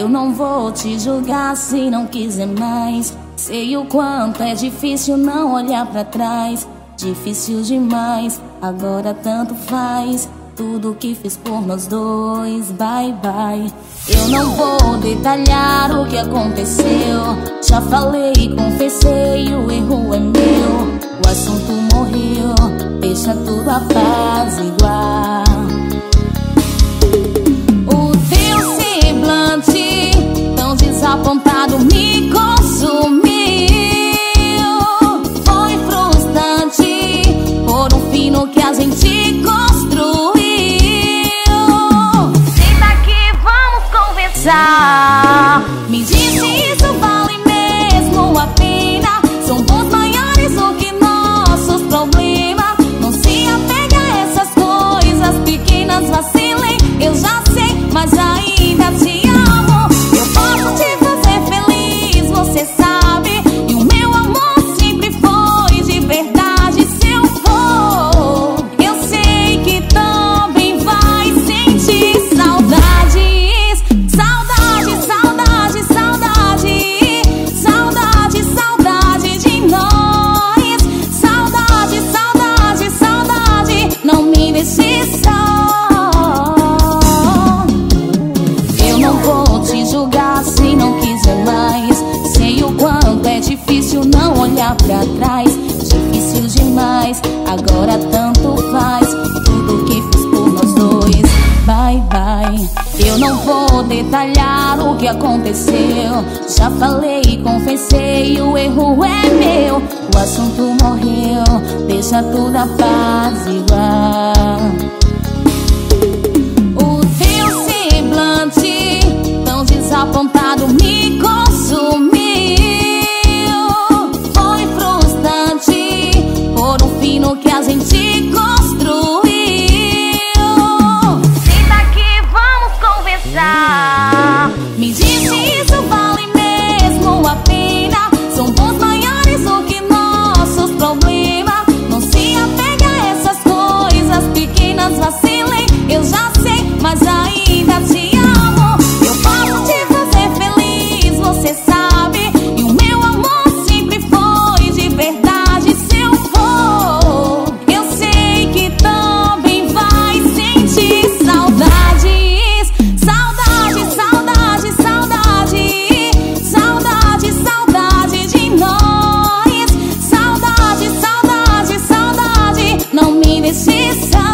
Eu não vou te julgar se não quiser mais. Sei o quanto é difícil não olhar pra trás. Difícil demais, agora tanto faz. Tudo que fiz por nós dois, bye bye. Eu não vou detalhar o que aconteceu. Já falei, confessei, o erro é meu. O assunto morreu, deixa tudo apaziguar. O teu semblante tão desapontado me consumiu. Foi frustrante por um fim no que a gente construiu. Me diz se isso vale mesmo a pena. São bons maiores do que nossos problemas. Não se apega a essas coisas pequenas, vacilem. Eu já sei, mas ainda te amo. Eu posso te fazer feliz, você sabe. E o meu amor sempre foi de verdade. Se eu for, eu sei que também vai sentir saudades. Eu não vou te julgar se não quiser mais. Sei o quanto é difícil não olhar pra trás. Difícil demais, agora tanto faz. Tudo que fiz por nós dois, bye bye. Eu não vou detalhar o que aconteceu. Já falei, confessei, o erro é meu. O assunto morreu, deixa tudo apaziguar. O teu semblante tão desapontado me consumiu. Foi frustrante por um fim no que a gente construiu. Senta aqui, vamos conversar. Me diz se isso vale mesmo a pena. São bons maiores do que nossos problemas. Não se apega a essas coisas pequenas, vacilem. Eu já sei, mas ainda te amo. Eu posso te fazer feliz, você sabe. E o meu amor sempre foi de verdade. Se eu for, eu sei que também vai sentir saudades. Saudade, saudade, saudade. Saudade, saudade de nós. Saudade, saudade, saudade. Não me deixe só.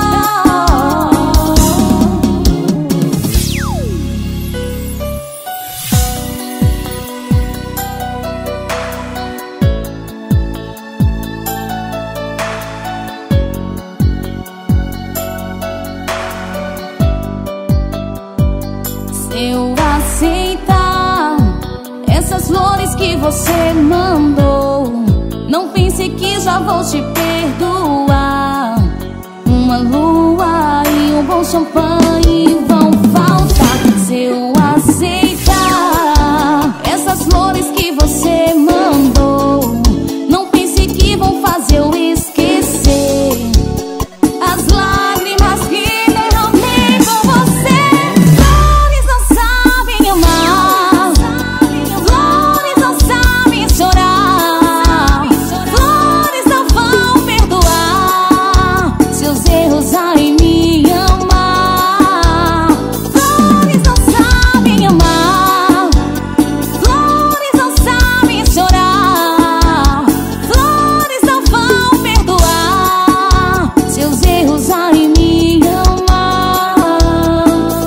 Se eu aceitar essas flores que você mandou, não pense que já vou te perdoar. Uma lua e um bom champanhe vão faltar. Se eu aceitar essas flores que você mandou, não pense que vão fazer eu esquecer as lágrimas que derramei com você. Flores não sabem amar, flores não sabem chorar, flores não vão perdoar seus erros em me amar. Flores não sabem amar, flores não sabem chorar, flores não vão perdoar seus erros em me amar.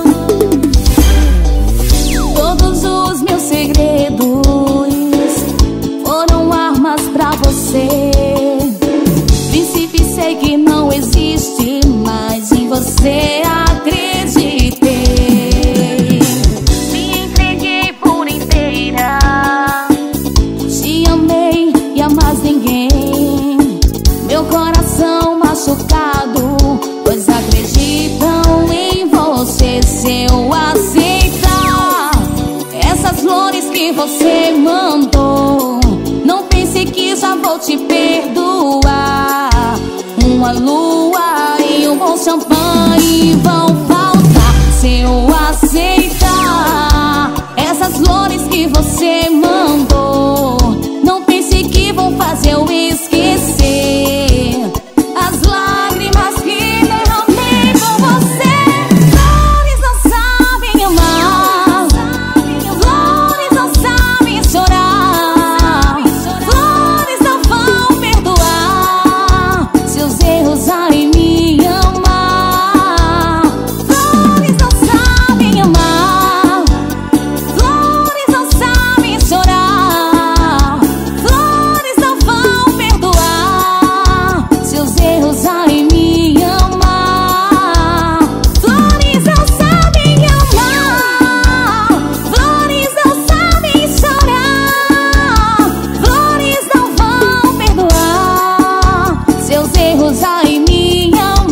Todos os meus segredos foram armas pra você. Príncipe, sei que não existe, mas em você acreditei. Me entreguei por inteira, te amei e a mais ninguém. Meu coração machucado, pois acreditam em você. Se eu aceitar essas flores que você mandou, não pense que já vou te perdoar. Uma lua e um bom champanhe vão faltar. Se eu aceitar essas flores que você mandou, não pense que vou fazer eu esquecer as lágrimas que derramei por você. Flores não sabem amar, flores não sabem chorar, flores não vão perdoar seus erros em me amar. Flores não sabem amar, flores não sabem chorar, flores não vão perdoar seus erros em me amar. Flores não sabem amar, flores não sabem chorar, flores não vão perdoar seus erros em me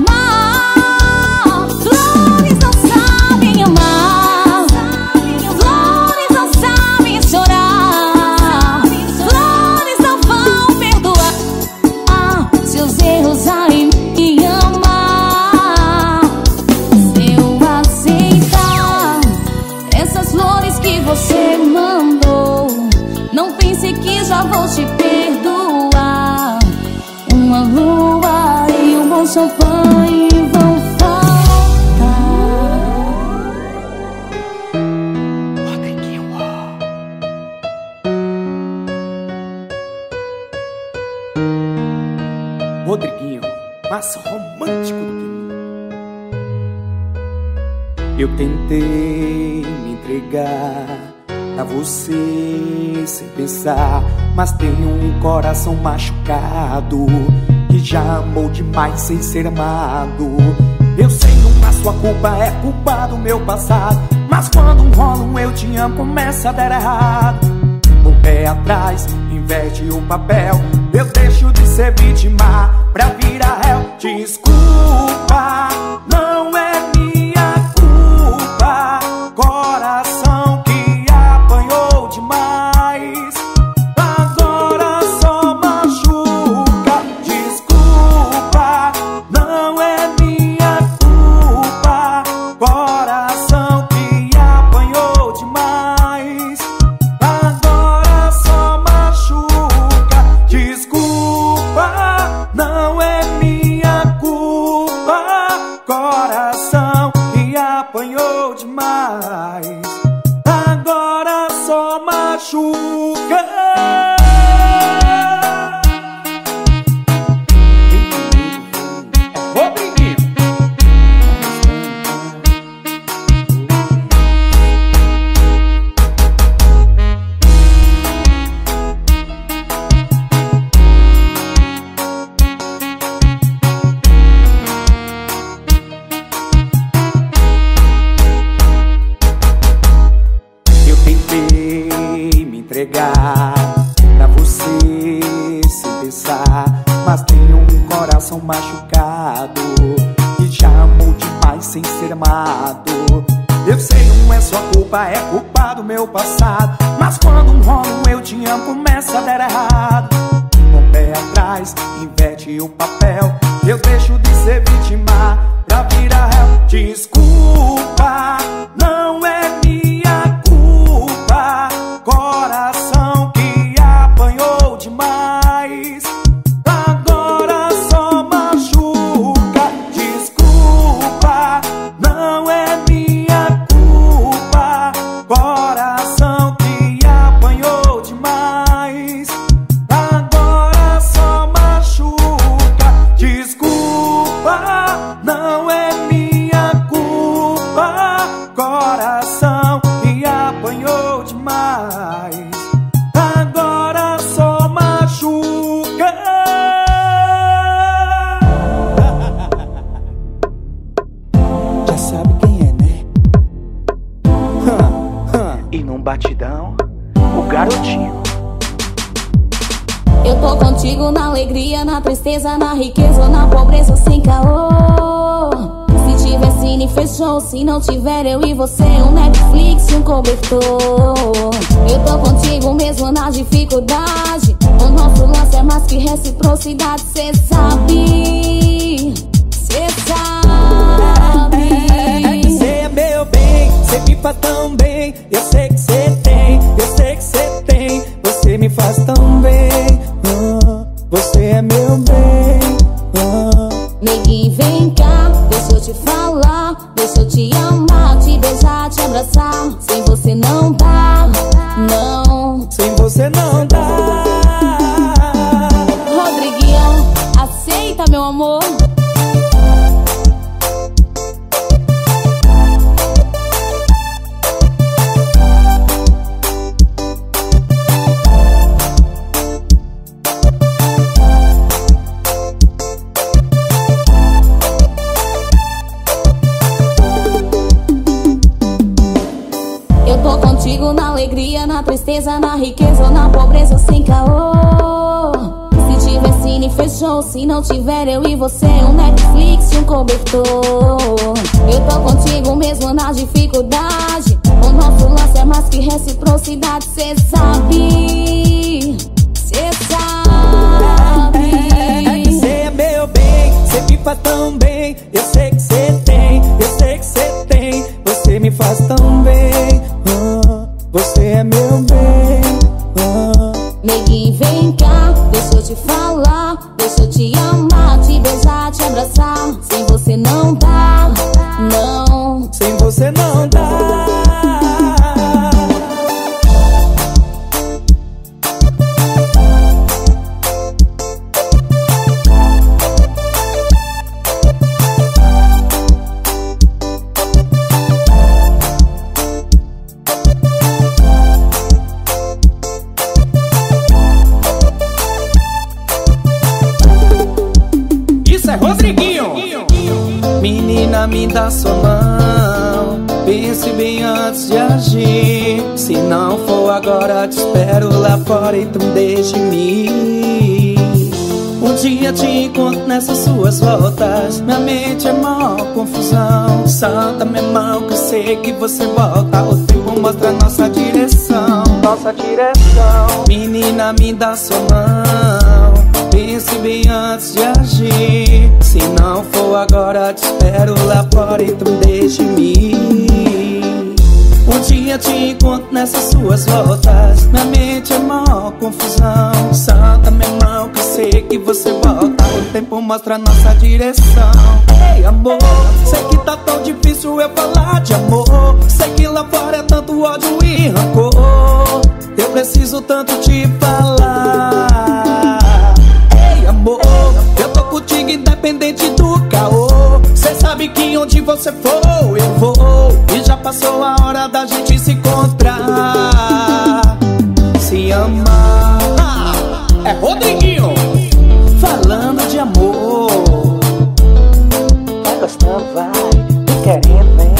amar. Flores não sabem amar, flores não sabem chorar, flores não vão perdoar seus erros em me amar. Se eu aceitar essas flores que você mandou, não pense que já vou te perdoar. Uma lua e um bom champanhe vão faltar.
Rodriguinho, mais romântico do que mim. Eu tentei me entregar pra você sem pensar, mas tenho um coração machucado que já amou demais sem ser amado. Eu sei, não é sua culpa, é culpa do meu passado, mas quando rola um eu te amo começa a dar errado. O pé atrás, inverte o papel, eu deixo de ser vítima pra virar réu. Desculpa, não é minha culpa, coração que apanhou demais, agora só machuca. Desculpa, não é minha culpa, coração que apanhou demais, agora só machuca. Desculpa, não é minha culpa, coração que apanhou demais, agora só machuca.
Rodriguinho.
Eu tentei me entregar pra você sem pensar, mas tenho um coração machucado que já amou demais sem ser amado. Eu sei, não é sua culpa, é culpa do meu passado, mas quando rola um eu te amo começa a dar errado. Com o pé atrás, inverte o papel, eu deixo de ser vítima pra virar réu. Desculpa, não é minha culpa, coração que apanhou demais, agora só machuca. Desculpa, não é minha culpa, coração que apanhou demais, agora só machuca. Desculpa, não é minha culpa, coração que apanhou demais, agora só machuca. Já sabe quem é, né?
E num batidão, o garotinho.
Eu tô contigo na alegria, na tristeza, na riqueza ou na pobreza sem caô. Se tiver cine, fechou. Se não tiver eu e você, um Netflix e um cobertor. Eu tô contigo mesmo na dificuldade. O nosso lance é mais que reciprocidade. Cê sabe, cê sabe.
Cê é meu bem, cê me faz tão bem. Eu sei que cê tem,
alegria, na tristeza, na riqueza ou na pobreza, sem caô. Se tiver cine, fechou. Se não tiver, eu e você, um Netflix e um cobertor. Eu tô contigo mesmo na dificuldade. O nosso lance é mais que reciprocidade. Cê sabe, cê sabe.
É que cê é meu bem, cê me faz tão bem. Eu sei que cê tem, eu sei que cê tem. Você me faz tão bem, ah, você é meu bem, ah.
Neguinho, vem cá, deixa eu te falar. Deixa eu te amar, te beijar, te abraçar. Sem você não dá, não.
Sem você não dá. Menina, me dá sua mão. Pense bem antes de agir. Se não for agora, te espero lá fora, então deixe-me ir. Um dia te encontro nessas suas voltas. Minha mente é mó confusão. Solta minha mão que eu sei que você volta. O tempo mostra nossa direção. Nossa direção. Menina, me dá sua mão. Pense bem antes de agir. Se não for agora, te espero lá fora, então deixe-me ir. Um dia te encontro nessas suas voltas. Minha mente é mó confusão. Solta minha mão que eu sei que você volta. O tempo mostra nossa direção. Ei, amor, sei que tá tão difícil eu falar de amor. Sei que lá fora é tanto ódio e rancor. Eu preciso tanto te falar. Amor, eu tô contigo independente do caô. Cê sabe que onde você for, eu vou. E já passou a hora da gente se encontrar, se amar.
Ah, é Rodriguinho
falando de amor. Vai gostando, vai, me querendo, vem.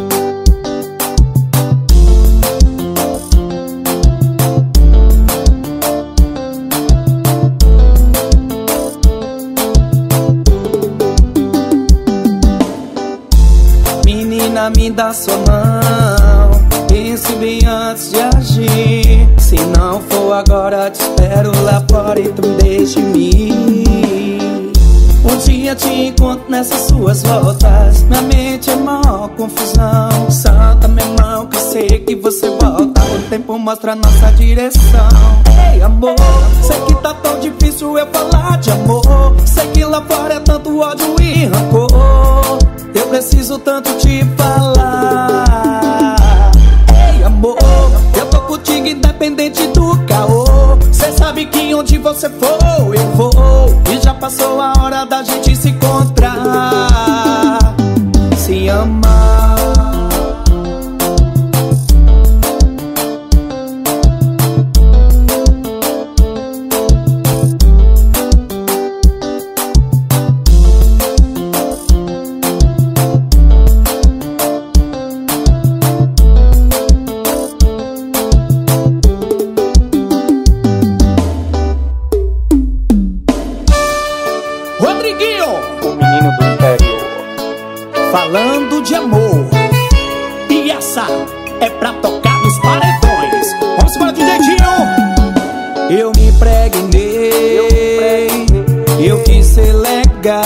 Me dá sua mão. Pense bem antes de agir. Se não for agora, te espero lá fora, então deixe-me ir. Um dia te encontro nessas suas voltas. Minha mente é mó confusão. Solta minha mão que eu sei que você volta. O tempo mostra nossa direção. Ei, amor, sei que tá tão difícil eu falar de amor. Sei que lá fora é tanto ódio e rancor. Eu preciso tanto te falar. Ei, amor, eu tô contigo independente do caô. Cê sabe que onde você for, eu vou. E já passou a hora da gente se encontrar, se amar. Falando de amor. E essa é pra tocar nos paredões. Vamos para o D J Dinho. Eu me pregnei, eu quis ser legal.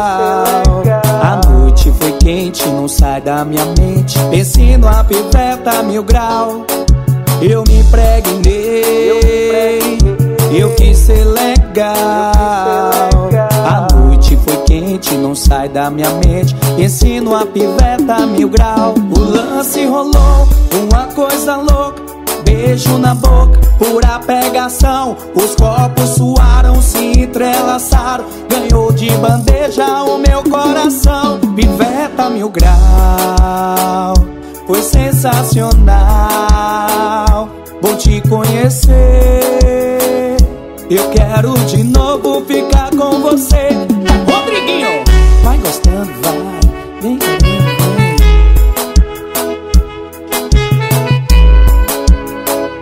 A noite foi quente, não sai da minha mente. Pensei numa piveta mil grau. Eu me pregnei, eu quis ser legal. A noite foi quente, não sai da minha mente. Ensino a piveta mil grau. O lance rolou, uma coisa louca. Beijo na boca, pura pegação. Os copos suaram, se entrelaçaram. Ganhou de bandeja o meu coração. Piveta mil grau, foi sensacional. Vou te conhecer. Eu quero de novo ficar com você.
Rodriguinho
vai gostando, vai, vem comigo, vem.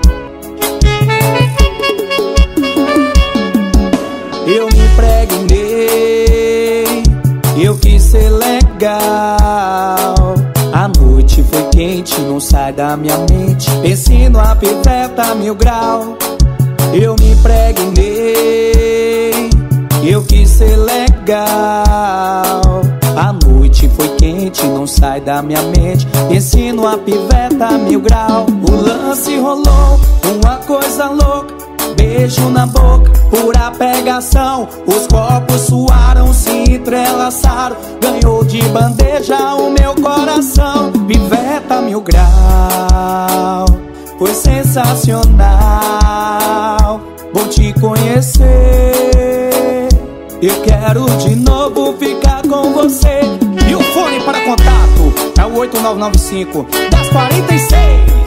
da minha mente. Pense numa piveta mil grau. Eu me impregnei, eu quis ser legal. A noite foi quente, não sai da minha mente. Pense numa piveta mil grau. O lance rolou, uma coisa louca. Beijo na boca, pura pegação. Os corpos suaram, se entrelaçaram. Ganhou de bandeja o meu coração. Piveta mil grau, foi sensacional. Vou te conhecer, eu quero de novo ficar com você. E o fone para contato é o oito nove nove cinco, dez quarenta e seis.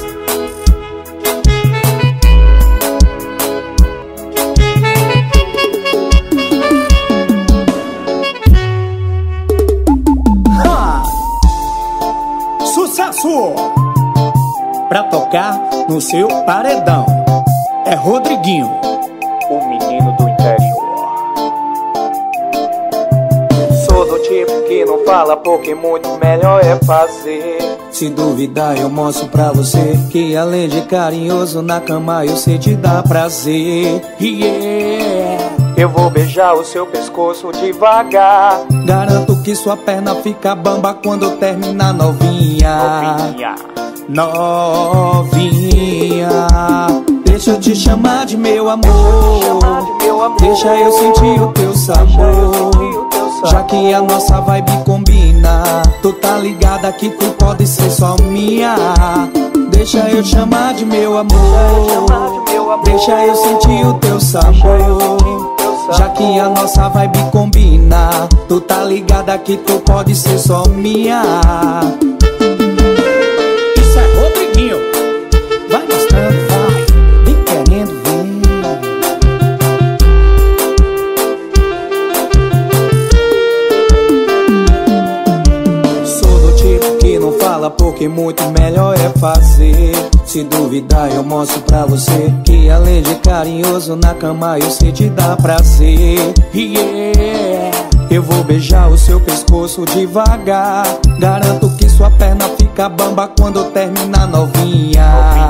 Sucesso! Pra tocar no seu paredão é Rodriguinho,
o menino do interior. Sou do tipo que não fala porque muito melhor é fazer.
Se duvidar eu mostro pra você que além de carinhoso na cama eu sei te dar prazer. Yeah.
Eu vou beijar o seu pescoço devagar.
Garanto que sua perna fica bamba quando terminar novinha.
Novinha,
novinha. Deixa eu te chamar de meu amor. Deixa eu sentir o teu sabor. Já que a nossa vibe combina, tu tá ligada que tu pode ser só minha. Deixa eu te chamar de meu amor. Deixa eu sentir o teu sabor. Já que a nossa vibe combina, tu tá ligada que tu pode ser só minha. Isso é Rodriguinho. Vai mostrando, vai, vem querendo ver. Sou do tipo que não fala porque muito melhor é fazer. Se duvidar eu mostro pra você que além de carinhoso na cama eu sei te dar prazer. Yeah. Eu vou beijar o seu pescoço devagar. Garanto que sua perna fica bamba quando terminar novinha.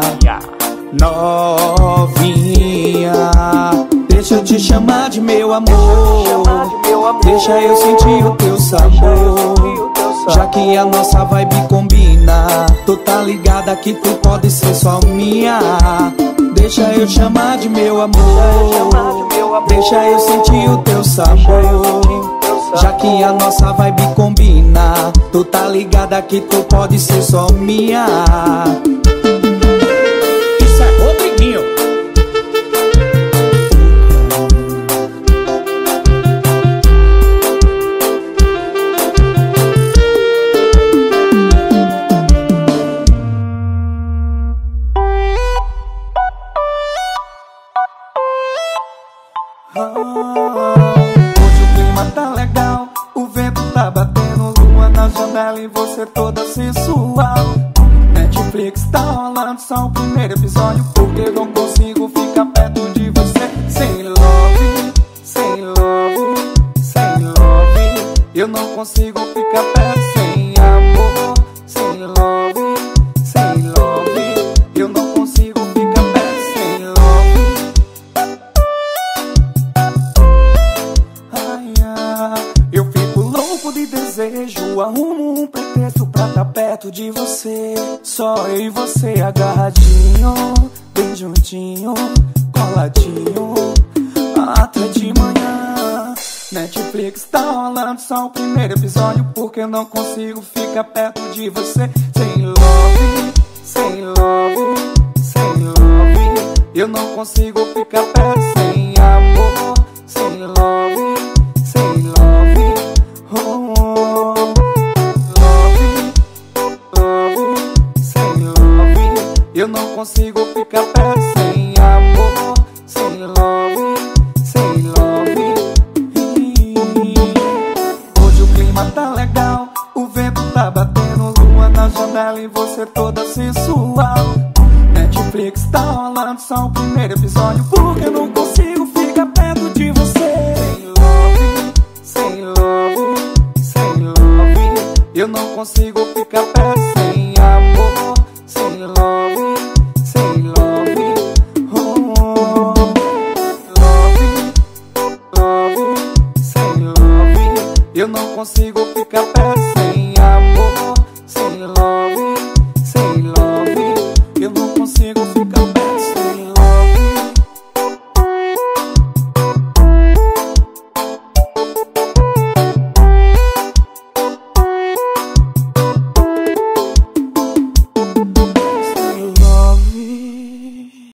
Novinha. Deixa eu te chamar de meu amor. Deixa eu sentir o teu sabor. Já que a nossa vibe combina, tu tá ligada que tu pode ser só minha. Deixa eu te chamar de meu amor. Deixa eu sentir o teu sabor. Já que a nossa vibe combina, tu tá ligada que tu pode ser só minha. Isso é Rodriguinho. Hoje o clima tá legal, o vento tá batendo, lua na janela e você toda sensual. Netflix tá rolando só o primeiro episódio, porque não consigo ficar perto de você. Sem love, sem love, sem love, eu não consigo ficar perto. Sem amor, sem love, sem love, eu não consigo ficar perto. Sem love. Ai, ai, eu fico louco de desejo, arrumo um pretexto pra tá perto de você. Só eu e você agarradinho, bem juntinho, coladinho, até de manhã. Netflix tá rolando só o primeiro episódio, porque eu não consigo ficar perto de você. Sem love, sem love, sem love, eu não consigo ficar perto. Sem amor, sem love, sem love, oh, oh. Love, love, sem love, eu não consigo ficar perto. Sem amor, sem love, sem love. Hoje o clima tá legal, o vento tá batendo, lua na janela e você toda sensual. Netflix tá rolando só o primeiro episódio, porque eu não consigo ficar perto de você. Sem love, sem love, sem love, eu não consigo ficar perto. Sem amor, sem coração.